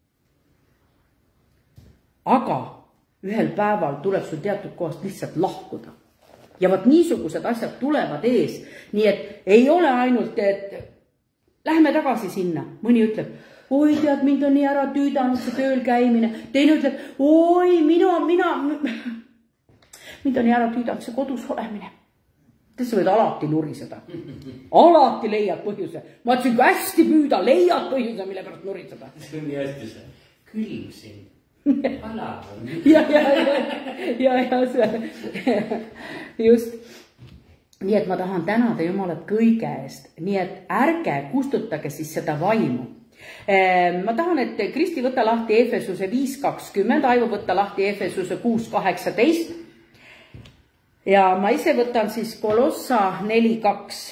Speaker 1: Aga ühel päeval tuleb sul teatud kohast lihtsalt lahkuda. Ja vaat niisugused asjad tulevad ees. Nii et ei ole ainult, et lähme tagasi sinna. Mõni ütleb, oi tead, mind on nii ära tüüdanud see tööl käimine. Teine ütleb, oi mina, mina, mind on nii ära tüüdanud see kodus olemine. Sa võid alati nuriseda. Alati leiad põhjuse. Ma ütlesin, kui hästi püüda, leiad põhjuse, mille pärast nuriseda.
Speaker 2: See on nii hästi see. Külm siin. Ala.
Speaker 1: ja, ja, ja, ja, ja see. Just. Nii et ma tahan tänada Jumalat kõige eest. Nii et ärge kustutage siis seda vaimu. Ma tahan, et Kristi võtta lahti Efesuse viis kakskümmend, Aivo võtta lahti Efesuse kuus kaheksateist. Ja ma ise võtan siis Kolossa neli kaks.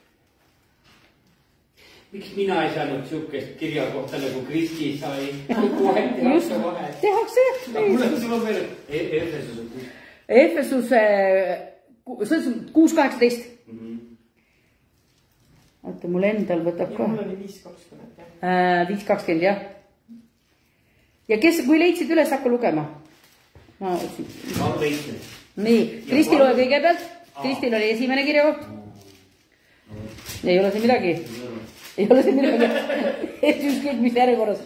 Speaker 2: Miks mina ei saanud siukest kirja kohta nagu Kristi sai? Just,
Speaker 1: tehakse.
Speaker 2: Mulle sul on veel Efesuse kuus.
Speaker 1: Efesuse kuus kaheksateist. Oota, mul endal võtab ka.
Speaker 3: Ja mul oli viis kakskümmend.
Speaker 1: viis kakskümmend, jah. Ja kes, kui leidsid üles, hakka lugema?
Speaker 2: Ma leidsin.
Speaker 1: Nii, Kristi loe kõigepealt. Kristil oli esimene kirja koht. Ei ole siin midagi. Ei ole siin midagi. Et ükskõik mis järjekorras.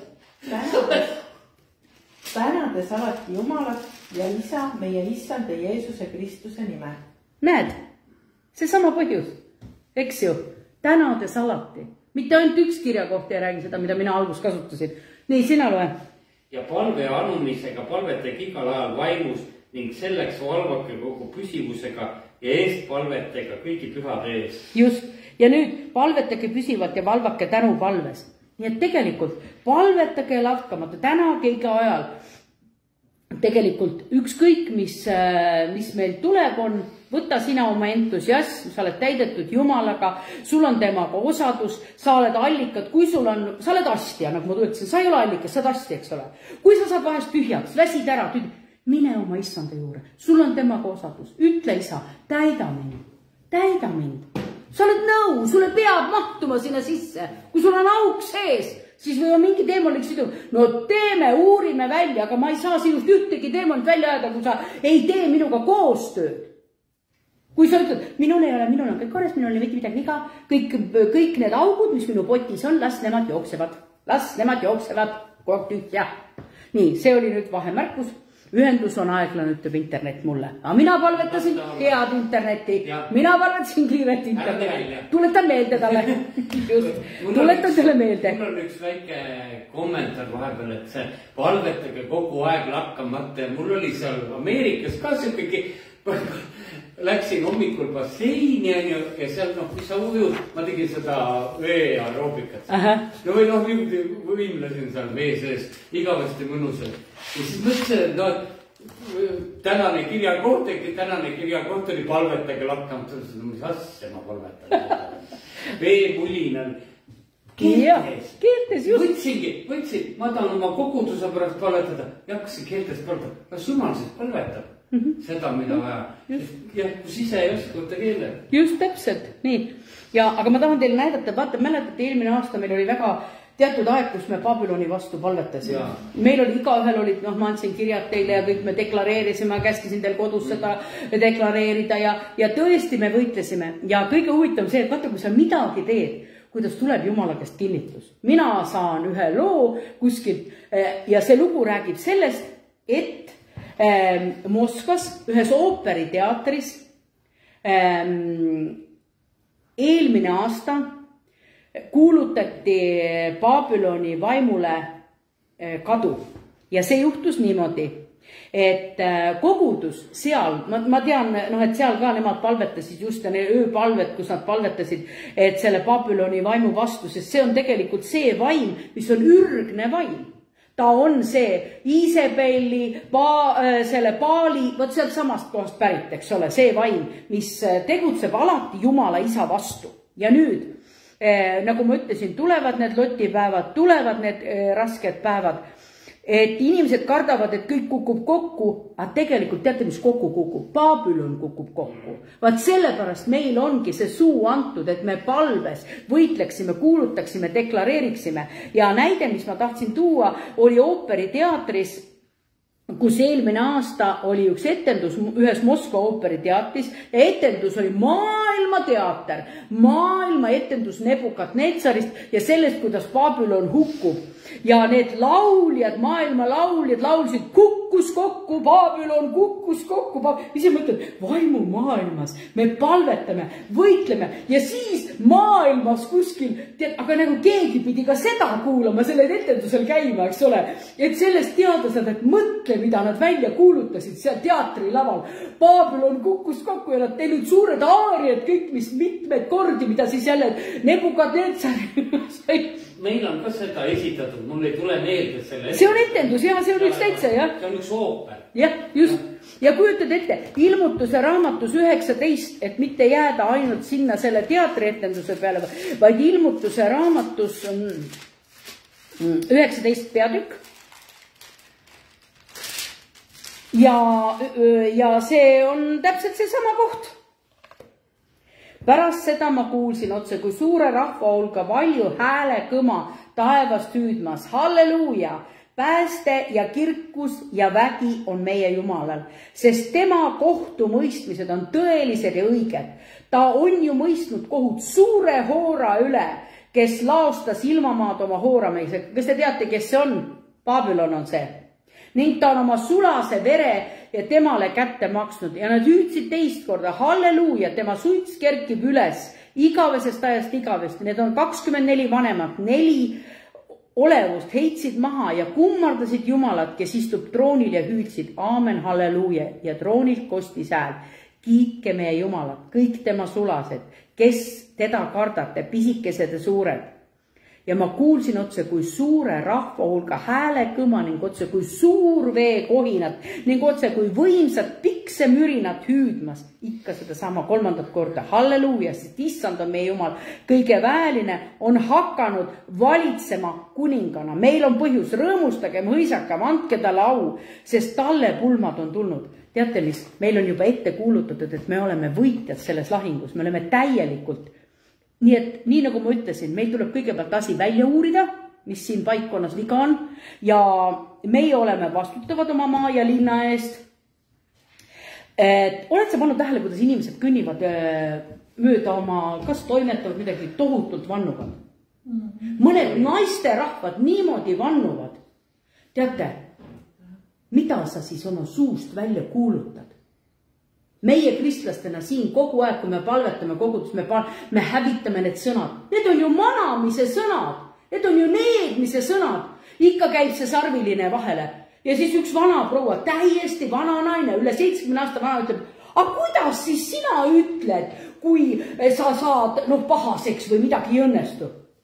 Speaker 3: Tänades alati Jumalat ja isa, meie issand ja Jeesuse Kristuse nime.
Speaker 1: Näed, see sama põhjus. Eks ju, tänades alati. Mitte ainult üks kirja koht ei räägi seda, mida mina algus kasutasin. Nii, sina loe.
Speaker 2: Ja palve anumisega palvetage igal ajal vaimus ning selleks valvake kogu püsivusega ja eest palvetega kõigi pühade ees.
Speaker 1: Just. Ja nüüd palvetage püsivalt ja valvake tänu palves. Nii et tegelikult palvetage ja lahkamata tänage iga ajal. Tegelikult ükskõik, mis, mis meil tuleb on, võta sina oma entusiasm, sa oled täidetud Jumalaga, sul on temaga osadus, sa oled allikad, kui sul on, sa oled astja, nagu ma tuletasin, sa ei ole allikas, sa oled astja, eks ole. Kui sa saad vahest tühjaks, väsid ära, tühjaks, mine oma issanda juurde, sul on temaga osadus, ütle isa, täida mind, täida mind. Sa oled nõu, sulle peab mahtuma sinna sisse. Kui sul on auk sees, siis või on mingi teemalik sidu. No teeme, uurime välja, aga ma ei saa sinust ühtegi teemonit välja ajada, kui sa ei tee minuga koostööd. Kui sa ütled, minul ei ole, minul on kõik korras, minul ei mitte midagi viga, kõik, kõik need augud, mis minu potis on, las nemad jooksevad. Las nemad jooksevad, kogu tühja. Nii, see oli nüüd vahemärkus. Ühendus on aeglane, ütleb internet mulle. Aga mina palvetasin head internetti. Mina palvetasin kiiret internetti. Tuletan meelde talle. Just. Tuletan talle meelde.
Speaker 2: Mul on üks väike kommentaar vahepeal, et see palvetage kogu aeg lakkamata. Ja mul oli seal Ameerikas ka siukegi, läksin hommikul basseini ja seal, noh, mis sa ujud, ma tegin seda vee aeroobikat. No või noh, võimlesin seal vee sees, igavesti mõnusalt. Ja siis mõtlesin, no, tänane kirja koht, tänane kirja koht oli palvetage lakkamata. Mis asja ma palvetan? Veemulinal. Keeltes.
Speaker 1: Keeltes, just.
Speaker 2: Võtsingi, võtsin, ma tahan oma koguduse pärast palvetada. Jaksin keeltes palvetada. Kas Jumal siis palvetab? Mm -hmm. Seda, mida vaja. Ja kus ise ei oska võtta keele.
Speaker 1: Just täpselt, nii. Ja, aga ma tahan teile näidata, vaata, mäletate, eelmine aasta meil oli väga teatud aeg, kus me Babyloni vastu palvetasime. Meil oli igaühel olid, noh, ma andsin kirjad teile ja kõik me deklareerisime, käskisin teil kodus seda deklareerida ja, ja tõesti me võitlesime. Ja kõige huvitav see, et vaata, kui sa midagi teed, kuidas tuleb Jumala käest kinnitus. Mina saan ühe loo kuskilt ja see lugu räägib sellest, et Moskvas ühes ooperiteatris eelmine aasta kuulutati Babyloni vaimule kadu ja see juhtus niimoodi, et kogudus seal, ma, ma tean, noh, et seal ka nemad palvetasid just ja ööpalvet, kus nad palvetasid, et selle Babyloni vaimu vastu, sest see on tegelikult see vaim, mis on ürgne vaim. Ta on see Iisabeli, selle Baali, võt sealt samast kohast pärit, eks ole, see vaim, mis tegutseb alati Jumala isa vastu. Ja nüüd, nagu ma ütlesin, tulevad need lotipäevad, tulevad need rasked päevad, et inimesed kardavad, et kõik kukub kokku, aga tegelikult teate, mis kokku kukub? Babylon kukub kokku. Vaat sellepärast meil ongi see suu antud, et me palves võitleksime, kuulutaksime, deklareeriksime. Ja näide, mis ma tahtsin tuua, oli ooperiteatris, kus eelmine aasta oli üks etendus ühes Moskva ooperiteatris ja etendus oli maailma teater, maailma etendus Nebukadnetsarist ja sellest, kuidas Babylon hukkub. Ja need lauljad, maailma lauljad laulsid, kukkus kokku, Babylon kukkus kokku. Ise mõtled, vaimu maailmas, me palvetame, võitleme ja siis maailmas kuskil, tead, aga nagu keegi pidi ka seda kuulama, selle etendusel käima, eks ole. Et sellest teada saada, et mõtle, mida nad välja kuulutasid seal teatrilaval. Babylon kukkus kokku ja nad teinud suured aariad, kõik, mis mitmed kordi, mida siis jälle Nebukadnetsar sai.
Speaker 2: Meil on ka seda esitatud, mul ei tule meelde selle.
Speaker 1: See on etendus, jah, see on üks täitsa, jah.
Speaker 2: See on üks ooper.
Speaker 1: Jah, just. Ja kujutad ette, ilmutuse raamatus üheksateist, et mitte jääda ainult sinna selle teatrietenduse peale, vaid ilmutuse raamatus üheksateist peatükk. Ja, ja see on täpselt see sama koht. Pärast seda ma kuulsin otse, kui suure rahva hulga valju hääle kõma taevast hüüdmas. Halleluuja! Pääste ja kirkus ja vägi on meie Jumalal, sest tema kohtumõistmised on tõelised ja õiged. Ta on ju mõistnud kohut suure hoora üle, kes laostas ilmamaad oma hoorameise. Kas te teate, kes see on? Babylon on see. Ning ta on oma sulase vere ja temale kätte maksnud ja nad hüüdsid teist korda, halleluuja, tema suits kerkib üles igavesest ajast igavesti. Need on kakskümmend neli vanemat, neli olevust heitsid maha ja kummardasid Jumalat, kes istub troonil ja hüüdsid, aamen, halleluuja ja troonilt kostis hääl. Kiitke meie Jumalat, kõik tema sulased, kes teda kardate, pisikesed ja suured. Ja ma kuulsin otse, kui suure rahva hulga hääle kõma ning otse, kui suur vee kohinat ning otse, kui võimsad pikse mürinat hüüdmas. Ikka seda sama kolmandat korda. Halleluuja, sest issand on meie Jumal. Kõige väeline on hakanud valitsema kuningana. Meil on põhjus, rõõmustagem, hõisakam, andke talle au, sest talle pulmad on tulnud. Teate mis, meil on juba ette kuulutatud, et me oleme võitjad selles lahingus. Me oleme täielikult. Nii et, nii nagu ma ütlesin, meil tuleb kõigepealt asi välja uurida, mis siin paikkonnas viga on, ja meie oleme vastutavad oma maa ja linna eest. Et oled sa pannud tähele, kuidas inimesed kõnnivad mööda oma, kas toimetavad midagi tohutult vannuvad? Mõned naiste rahvad niimoodi vannuvad. Teate, mida sa siis oma suust välja kuulutad? Meie kristlastena siin kogu aeg, kui me palvetame kogudus, me, pal me hävitame need sõnad. Need on ju manamise sõnad. Need on ju needmise sõnad. Ikka käib see sarviline vahele. Ja siis üks vana proua, täiesti vana naine, üle seitsekümmend aasta vana ütleb, aga kuidas siis sina ütled, kui sa saad no, pahaseks või midagi ei õnnestu?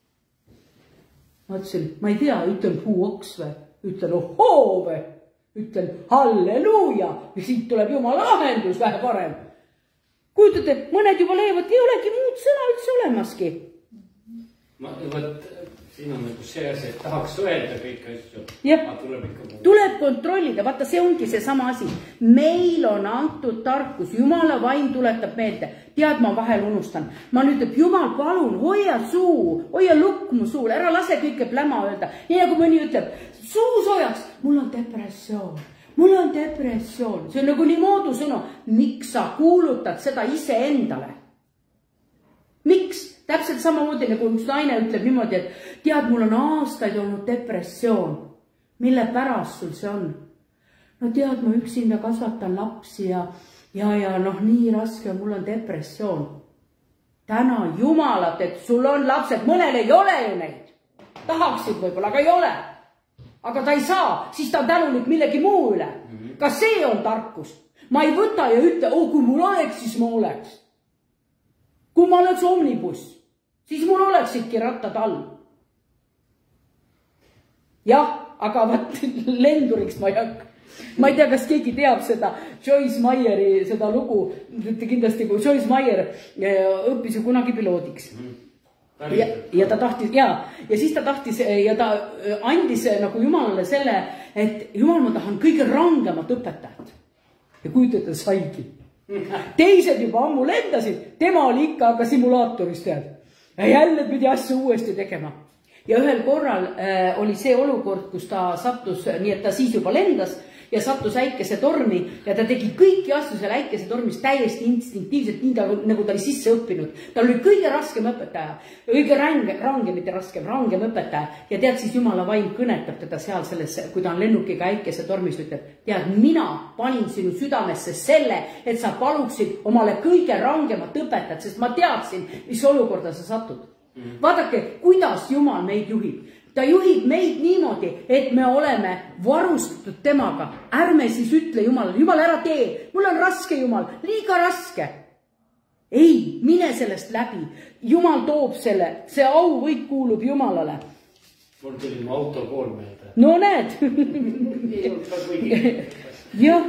Speaker 1: Ma ütlesin, ma ei tea, ütlen huoks või, ütlen ohoo või. Ütlen halleluuja ja siit tuleb Jumala lahendus vähe parem. Kujutate, mõned juba leiavad, ei olegi muud sõna üldse olemaski.
Speaker 2: Ma, võt, siin on nagu see asi, et tahaks öelda kõik asju. Tuleb, ikka...
Speaker 1: tuleb kontrollida, vaata see ongi see sama asi. Meil on antud tarkus, Jumala vaim tuletab meelde. Tead, ma vahel unustan. Ma nüüd ütleb, Jumal, palun, hoia suu, hoia lukk mu suul, ära lase kõike pläma öelda. Nii nagu mõni ütleb, suu soojaks, mul on depressioon, mul on depressioon. See on nagu nii moodusõna. Miks sa kuulutad seda ise endale? Miks? täpselt samamoodi nagu üks naine ütleb niimoodi, et tead, mul on aastaid olnud depressioon. Mille pärast sul see on? No tead, ma üksinda kasvatan lapsi ja, ja, ja noh, nii raske, mul on depressioon. Täna Jumalat, et sul on lapsed, mõnel ei ole ju neid. Tahaksid võib-olla, aga ei ole. Aga ta ei saa, siis ta on tänulik millegi muu üle. Ka see on tarkus. Ma ei võta ja ütle, oh, kui mul oleks, siis ma oleks. Kui ma oleks omnibus, siis mul oleksidki rattad all. Jah, aga vaat lenduriks ma ei hakka. Ma ei tea, kas keegi teab seda Joyce Meyeri seda lugu. Kindlasti, kui Joyce Meyer õppis ju kunagi piloodiks. Ja, ja ta tahtis, ja, ja siis ta tahtis ja ta andis nagu Jumalale selle, et Jumal, ma tahan kõige rangemat õpetajat. Ja kujutada saigi. Teised juba ammu lendasid, tema oli ikka aga simulaatoris tead. Ja jälle pidi asju uuesti tegema. Ja ühel korral äh, oli see olukord, kus ta sattus, nii et ta siis juba lendas ja sattus äikese tormi ja ta tegi kõiki asju seal äikese tormis täiesti instinktiivselt, nii ta, nagu ta oli sisse õppinud. Ta oli kõige raskem õpetaja, õige range, range, mitte raskem, rangem õpetaja. Ja tead, siis Jumala vaim kõnetab teda seal selles, kui ta on lennukiga äikese tormis, ütleb, tead, mina panin sinu südamesse selle, et sa paluksid omale kõige rangemat õpetajat, sest ma teadsin, mis olukorda sa satud. Vaadake, kuidas Jumal meid juhib. Ta juhib meid niimoodi, et me oleme varustatud temaga. Ärme siis ütle Jumalale, Jumal ära tee, mul on raske Jumal, liiga raske. Ei, mine sellest läbi. Jumal toob selle, see au võit kuulub Jumalale.
Speaker 2: Mul tuli mu autokool meelde.
Speaker 1: No näed. Jah.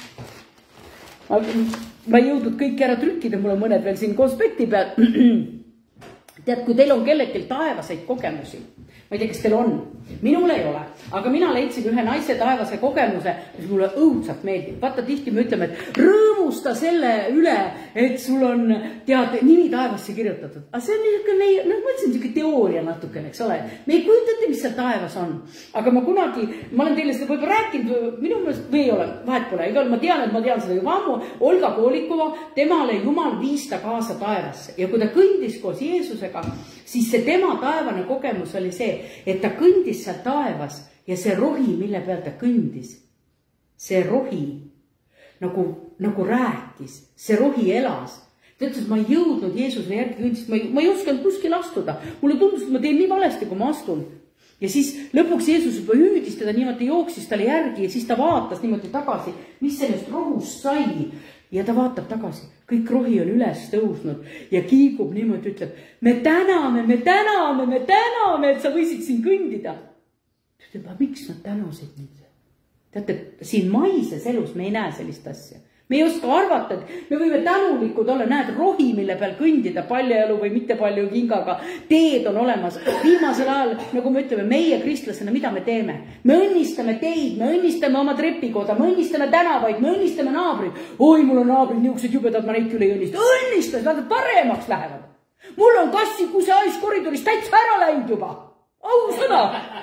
Speaker 1: Ma ei jõudnud kõik ära trükkida, mul on mõned veel siin konspekti peal. Tead, kui teil on kellelgi taevaseid kogemusi, ma ei tea, kas teil on, minul ei ole, aga mina leidsin ühe naise taevase kogemuse, mis mulle õudselt meeldib. Vaata, tihti me ütleme, et rõõmusta selle üle, et sul on, tead, nimi taevasse kirjutatud. Aga see on niisugune, noh, ma ütlesin niisugune teooria natukene, eks ole. Me ei kujutate, mis seal taevas on. Aga ma kunagi, ma olen teile seda võib-olla rääkinud, minu meelest või ei ole, vahet pole. Igal ma tean, et ma tean seda juba ammu. Olga Koolikova, temale Jumal viis ta kaasa taevasse. Ja kui ta kõndis koos Jeesusega, siis see tema taevane kogemus oli see, et ta kõndis seal taevas ja see rohi, mille peal ta kõndis, see rohi nagu, nagu rääkis, see rohi elas. Ta ütles, ma ei jõudnud Jeesusele järgi kõndist, ma ei, ma ei osanud kuskil astuda. Mulle tundus, et ma teen nii valesti, kui ma astun. Ja siis lõpuks Jeesus juba hüüdis teda niimoodi, jooksis talle järgi ja siis ta vaatas niimoodi tagasi, mis sellest rohust sai. Ja ta vaatab tagasi, kõik rohi on üles tõusnud ja kiigub niimoodi, ütleb, me täname, me täname, me täname, et sa võisid siin kõndida. Ta ütleb, miks nad tänusid mind? Teate, siin maises elus me ei näe sellist asja. Me ei oska arvata, et me võime tänulikud olla, näed rohi, mille peal kõndida paljajalu või mitte palju kingaga. Teed on olemas. Viimasel ajal, nagu me ütleme, meie kristlasena, mida me teeme? Me õnnistame teid, me õnnistame oma trepikoda, me õnnistame tänavaid, me õnnistame naabrid. Oi, mul on naabrid niisugused jubedad, ma neid küll ei õnnista. Õnnistas, nad paremaks lähevad. Mul on kassi kuse ais koridoris täitsa ära läinud juba. Au sõna.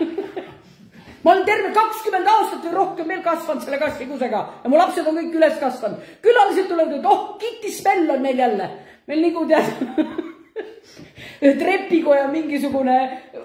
Speaker 1: Ma olen terve kakskümmend aastat või rohkem veel kasvanud selle kassikusega ja mu lapsed on kõik üles kasvanud. Külalised tulevad, et oh, kitis smell on meil jälle. Meil nagu tead trepikoja mingisugune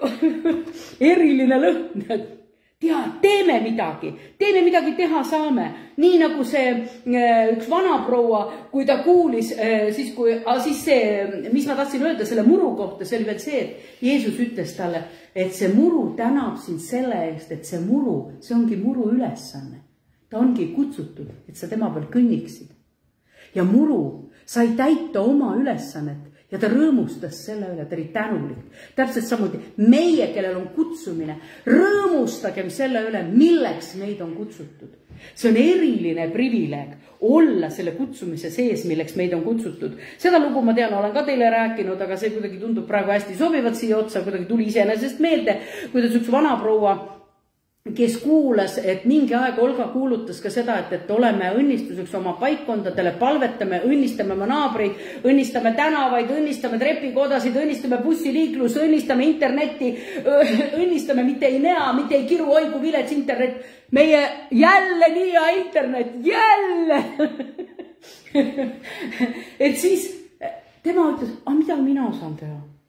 Speaker 1: eriline lõhn. Tead, teeme midagi, teeme midagi teha saame. Nii nagu see üks vanaproua, kui ta kuulis, siis, kui, siis see, mis ma tahtsin öelda selle muru kohta, see oli veel see, et Jeesus ütles talle, et see muru tänab sind selle eest, et see muru, see ongi muru ülesanne. Ta ongi kutsutud, et sa tema peal kõnniksid. Ja muru sai täita oma ülesannet. Ja ta rõõmustas selle üle, ta oli tänulik. Täpselt samuti meie, kellel on kutsumine, rõõmustagem selle üle, milleks meid on kutsutud. See on eriline privileeg olla selle kutsumise sees, milleks meid on kutsutud. Seda lugu ma tean, olen ka teile rääkinud, aga see kuidagi tundub praegu hästi sobivat siia otsa, kuidagi tuli iseenesest meelde, kuidas üks vanaproua, kes kuulas, et mingi aeg Olga kuulutas ka seda, et, et oleme õnnistuseks oma paikkondadele, palvetame, õnnistame oma naabreid, õnnistame tänavaid, õnnistame trepikodasid, õnnistame bussiliiklus, õnnistame internetti, õnnistame mitte ei näa, mitte ei kiru, oi kui vilets internet, meie jälle nii hea internet, jälle! Et siis tema ütles, aga mida mina saan teha?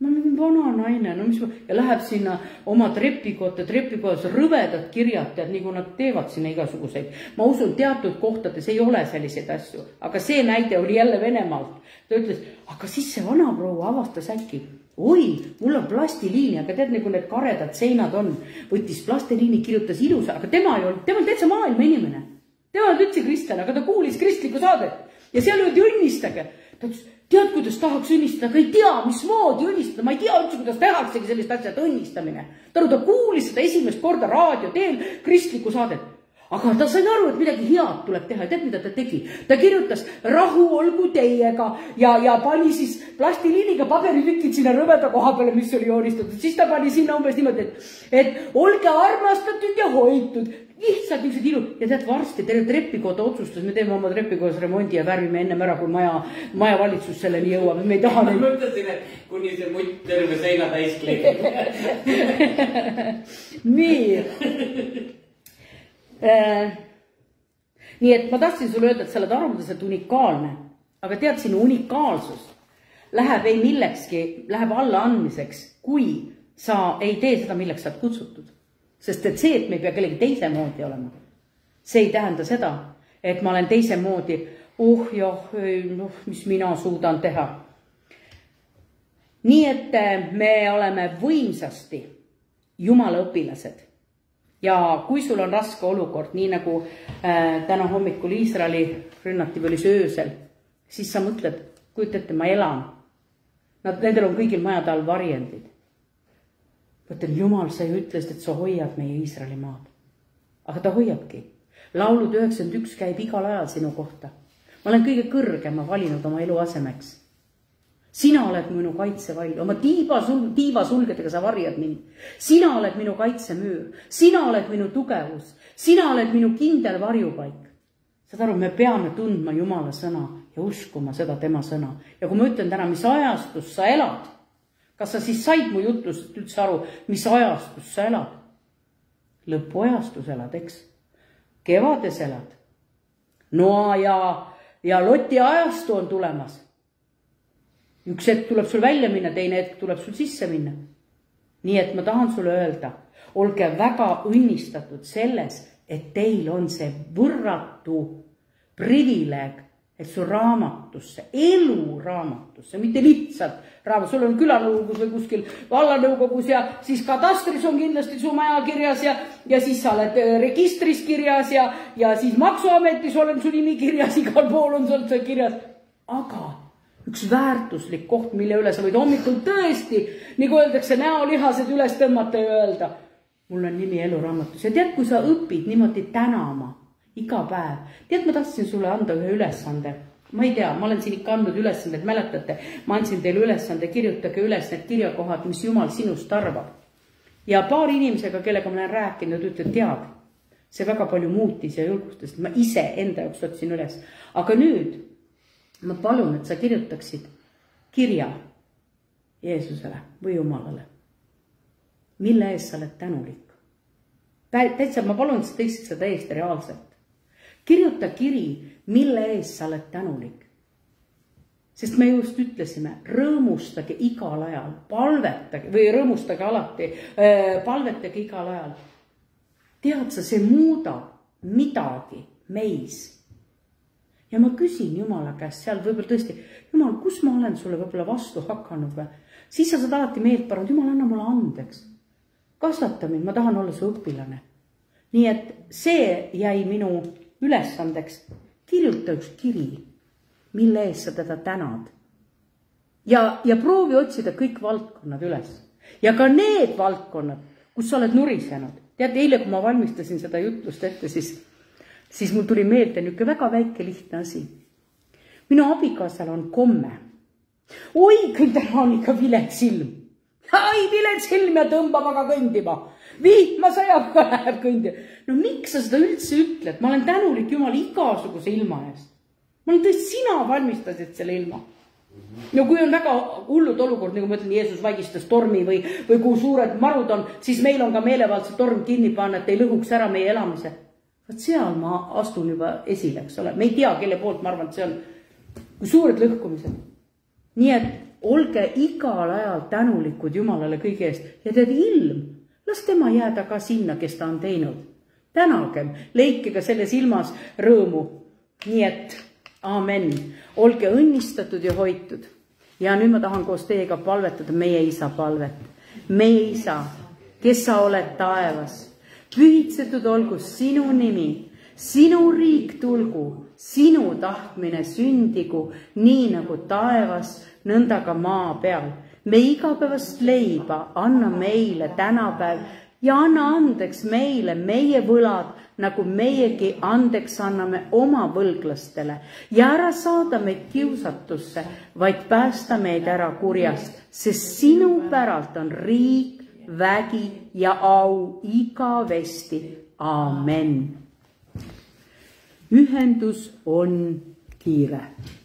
Speaker 1: ma olen vana naine, no mis ma... ja läheb sinna oma trepikotta, trepikojas rõvedad kirjad, tead, nii kui nad teevad sinna igasuguseid. Ma usun, teatud kohtades ei ole selliseid asju, aga see näide oli jälle Venemaalt. Ta ütles, aga siis see vana proua avastas äkki, oi, mul on plastiliini, aga tead, nagu need karedad seinad on, võttis plastiliini, kirjutas ilusa, aga tema ei olnud, tema oli täitsa maailma inimene. Tema oli üldse kristlane, aga ta kuulis kristlikku saadet ja seal öeldi õnnistage. Ta ütles, tead, kuidas tahaks õnnistada, aga ei tea, mismoodi õnnistada. Ma ei tea üldse, kuidas tehaksegi sellist asjad õnnistamine. Ta, ta kuulis seda esimest korda raadio teel kristlikku saadet. Aga ta sai aru, et midagi head tuleb teha. Tead, mida ta tegi? Ta kirjutas rahu olgu teiega ja, ja pani siis plastiliiniga paberitükid sinna rõveda koha peale, mis oli joonistatud. Siis ta pani sinna umbes niimoodi, et, et olge armastatud ja hoitud. Lihtsalt niisugused ilud. Ja tead, varsti terve trepikoda otsustas, me teeme oma trepikodas remondi ja värvime ennem ära, kui maja, maja valitsus selleni jõuab. Me ei taha
Speaker 2: neid... Ma mõtlesin, et kuni see mutt terve seina täis kleeb.
Speaker 1: Nii. Äh, nii et ma tahtsin sulle öelda, et sa oled arvamuselt unikaalne. Aga tead, sinu unikaalsus läheb ei millekski, läheb alla andmiseks, kui sa ei tee seda, milleks sa oled kutsutud. Sest et see, et me ei pea kellegi teise moodi olema, see ei tähenda seda, et ma olen teise moodi, oh jah, noh, mis mina suudan teha. Nii et me oleme võimsasti Jumala õpilased. Ja kui sul on raske olukord, nii nagu äh, täna hommikul Iisraeli rünnati või oli see öösel, siis sa mõtled, kujutate, ma elan. Nad, nendel on kõigil majade all varjendid. Mõtlen, Jumal, sa ju ütlesid, et sa hoiad meie Iisraeli maad. Aga ta hoiabki. Laulud üheksakümmend üks käib igal ajal sinu kohta. Ma olen kõige kõrgema valinud oma elu asemeks. Sina oled minu kaitsevall. Oma tiiba, sul, tiiba sulgedega sa varjad mind. Sina oled minu kaitsemüür. Sina oled minu tugevus. Sina oled minu kindel varjupaik. Saad aru, me peame tundma Jumala sõna ja uskuma seda tema sõna. Ja kui ma ütlen täna, mis ajastus sa elad, kas sa siis said mu jutlusest üldse aru, mis ajastus sa elad? Lõpuajastus elad, eks? Kevades elad. Noa ja, ja Loti ajastu on tulemas. Üks hetk tuleb sul välja minna, teine hetk tuleb sul sisse minna. Nii et ma tahan sulle öelda, olge väga õnnistatud selles, et teil on see võrratu privileeg, et su raamatusse, elu raamatusse, mitte lihtsalt raamat, sul on külanõukogus või kuskil vallanõukogus ja siis katastris on kindlasti su maja kirjas ja, ja siis sa oled registris kirjas ja, ja siis maksuametis olen su nimi kirjas, igal pool on sul see kirjas. Aga üks väärtuslik koht, mille üle sa võid hommikul tõesti, nagu öeldakse, näolihased üles tõmmata ja öelda, mul on nimi eluraamatus. Ja tead, kui sa õpid niimoodi tänama, iga päev. Tead, ma tahtsin sulle anda ühe ülesande. Ma ei tea, ma olen siin ikka andnud ülesanded, mäletate, ma andsin teile ülesande, kirjutage üles need kirjakohad, mis Jumal sinust arvab. Ja paar inimesega, kellega ma olen rääkinud, ütlen, tead, see väga palju muutis ja julgustas, ma ise enda jaoks otsin üles. Aga nüüd ma palun, et sa kirjutaksid kirja Jeesusele või Jumalale. Mille ees sa oled tänulik? Täitsa, ma palun, et sa teeksid seda täiesti reaalselt. Kirjuta kiri, mille ees sa oled tänulik. Sest me just ütlesime, rõõmustage igal ajal, palvetage või rõõmustage alati, palvetage igal ajal. Tead sa, see muudab midagi meis. Ja ma küsin Jumala käest seal võib-olla tõesti, Jumal, kus ma olen sulle võib-olla vastu hakanud või? Siis sa saad alati meelt parunud, Jumal, anna mulle andeks. Kasvata mind, ma tahan olla su õpilane. Nii et see jäi minu ülesandeks, kirjuta üks kiri, mille ees sa teda tänad. Ja, ja proovi otsida kõik valdkonnad üles. Ja ka need valdkonnad, kus sa oled nurisenud. Tead, eile, kui ma valmistasin seda jutlust ette, siis, siis mul tuli meelde niuke väga väike lihtne asi. Minu abikaasal on komme. Oi, küll täna on ikka vilets ilm. Ai, vilets ilm ja tõmbab aga kõndima. Vihma sajab ka läheb kõndima. No miks sa seda üldse ütled? Ma olen tänulik Jumal igasuguse ilma eest. Ma olen tõesti, sina valmistasid selle ilma. No kui on väga hullud olukord, nagu ma ütlen, Jeesus vaigistas tormi või, või kui suured marud on, siis meil on ka meelevaldse torm kinni panna, et ei lõhuks ära meie elamise. Vaat seal ma astun juba esile, eks ole. Me ei tea, kelle poolt, ma arvan, et see on kui suured lõhkumised. Nii et olge igal ajal tänulikud Jumalale kõige eest ja tead ilm, las tema jääda ka sinna, kes ta on teinud. Tänagem, leike ka selles ilmas rõõmu. Nii et, aamen, olge õnnistatud ja hoitud. Ja nüüd ma tahan koos teiega palvetada meie isa palvet. Meie isa, kes sa oled taevas, pühitsetud olgu sinu nimi, sinu riik tulgu, sinu tahtmine sündigu, nii nagu taevas, nõnda ka maa peal. Me igapäevast leiba anna meile tänapäev ja anna andeks meile meie võlad, nagu meiegi andeks anname oma võlglastele. Ja ära saada meid kiusatusse, vaid päästa meid ära kurjast, sest sinu päralt on riik, vägi ja au igavesti. Aamen. Ühendus on kiire.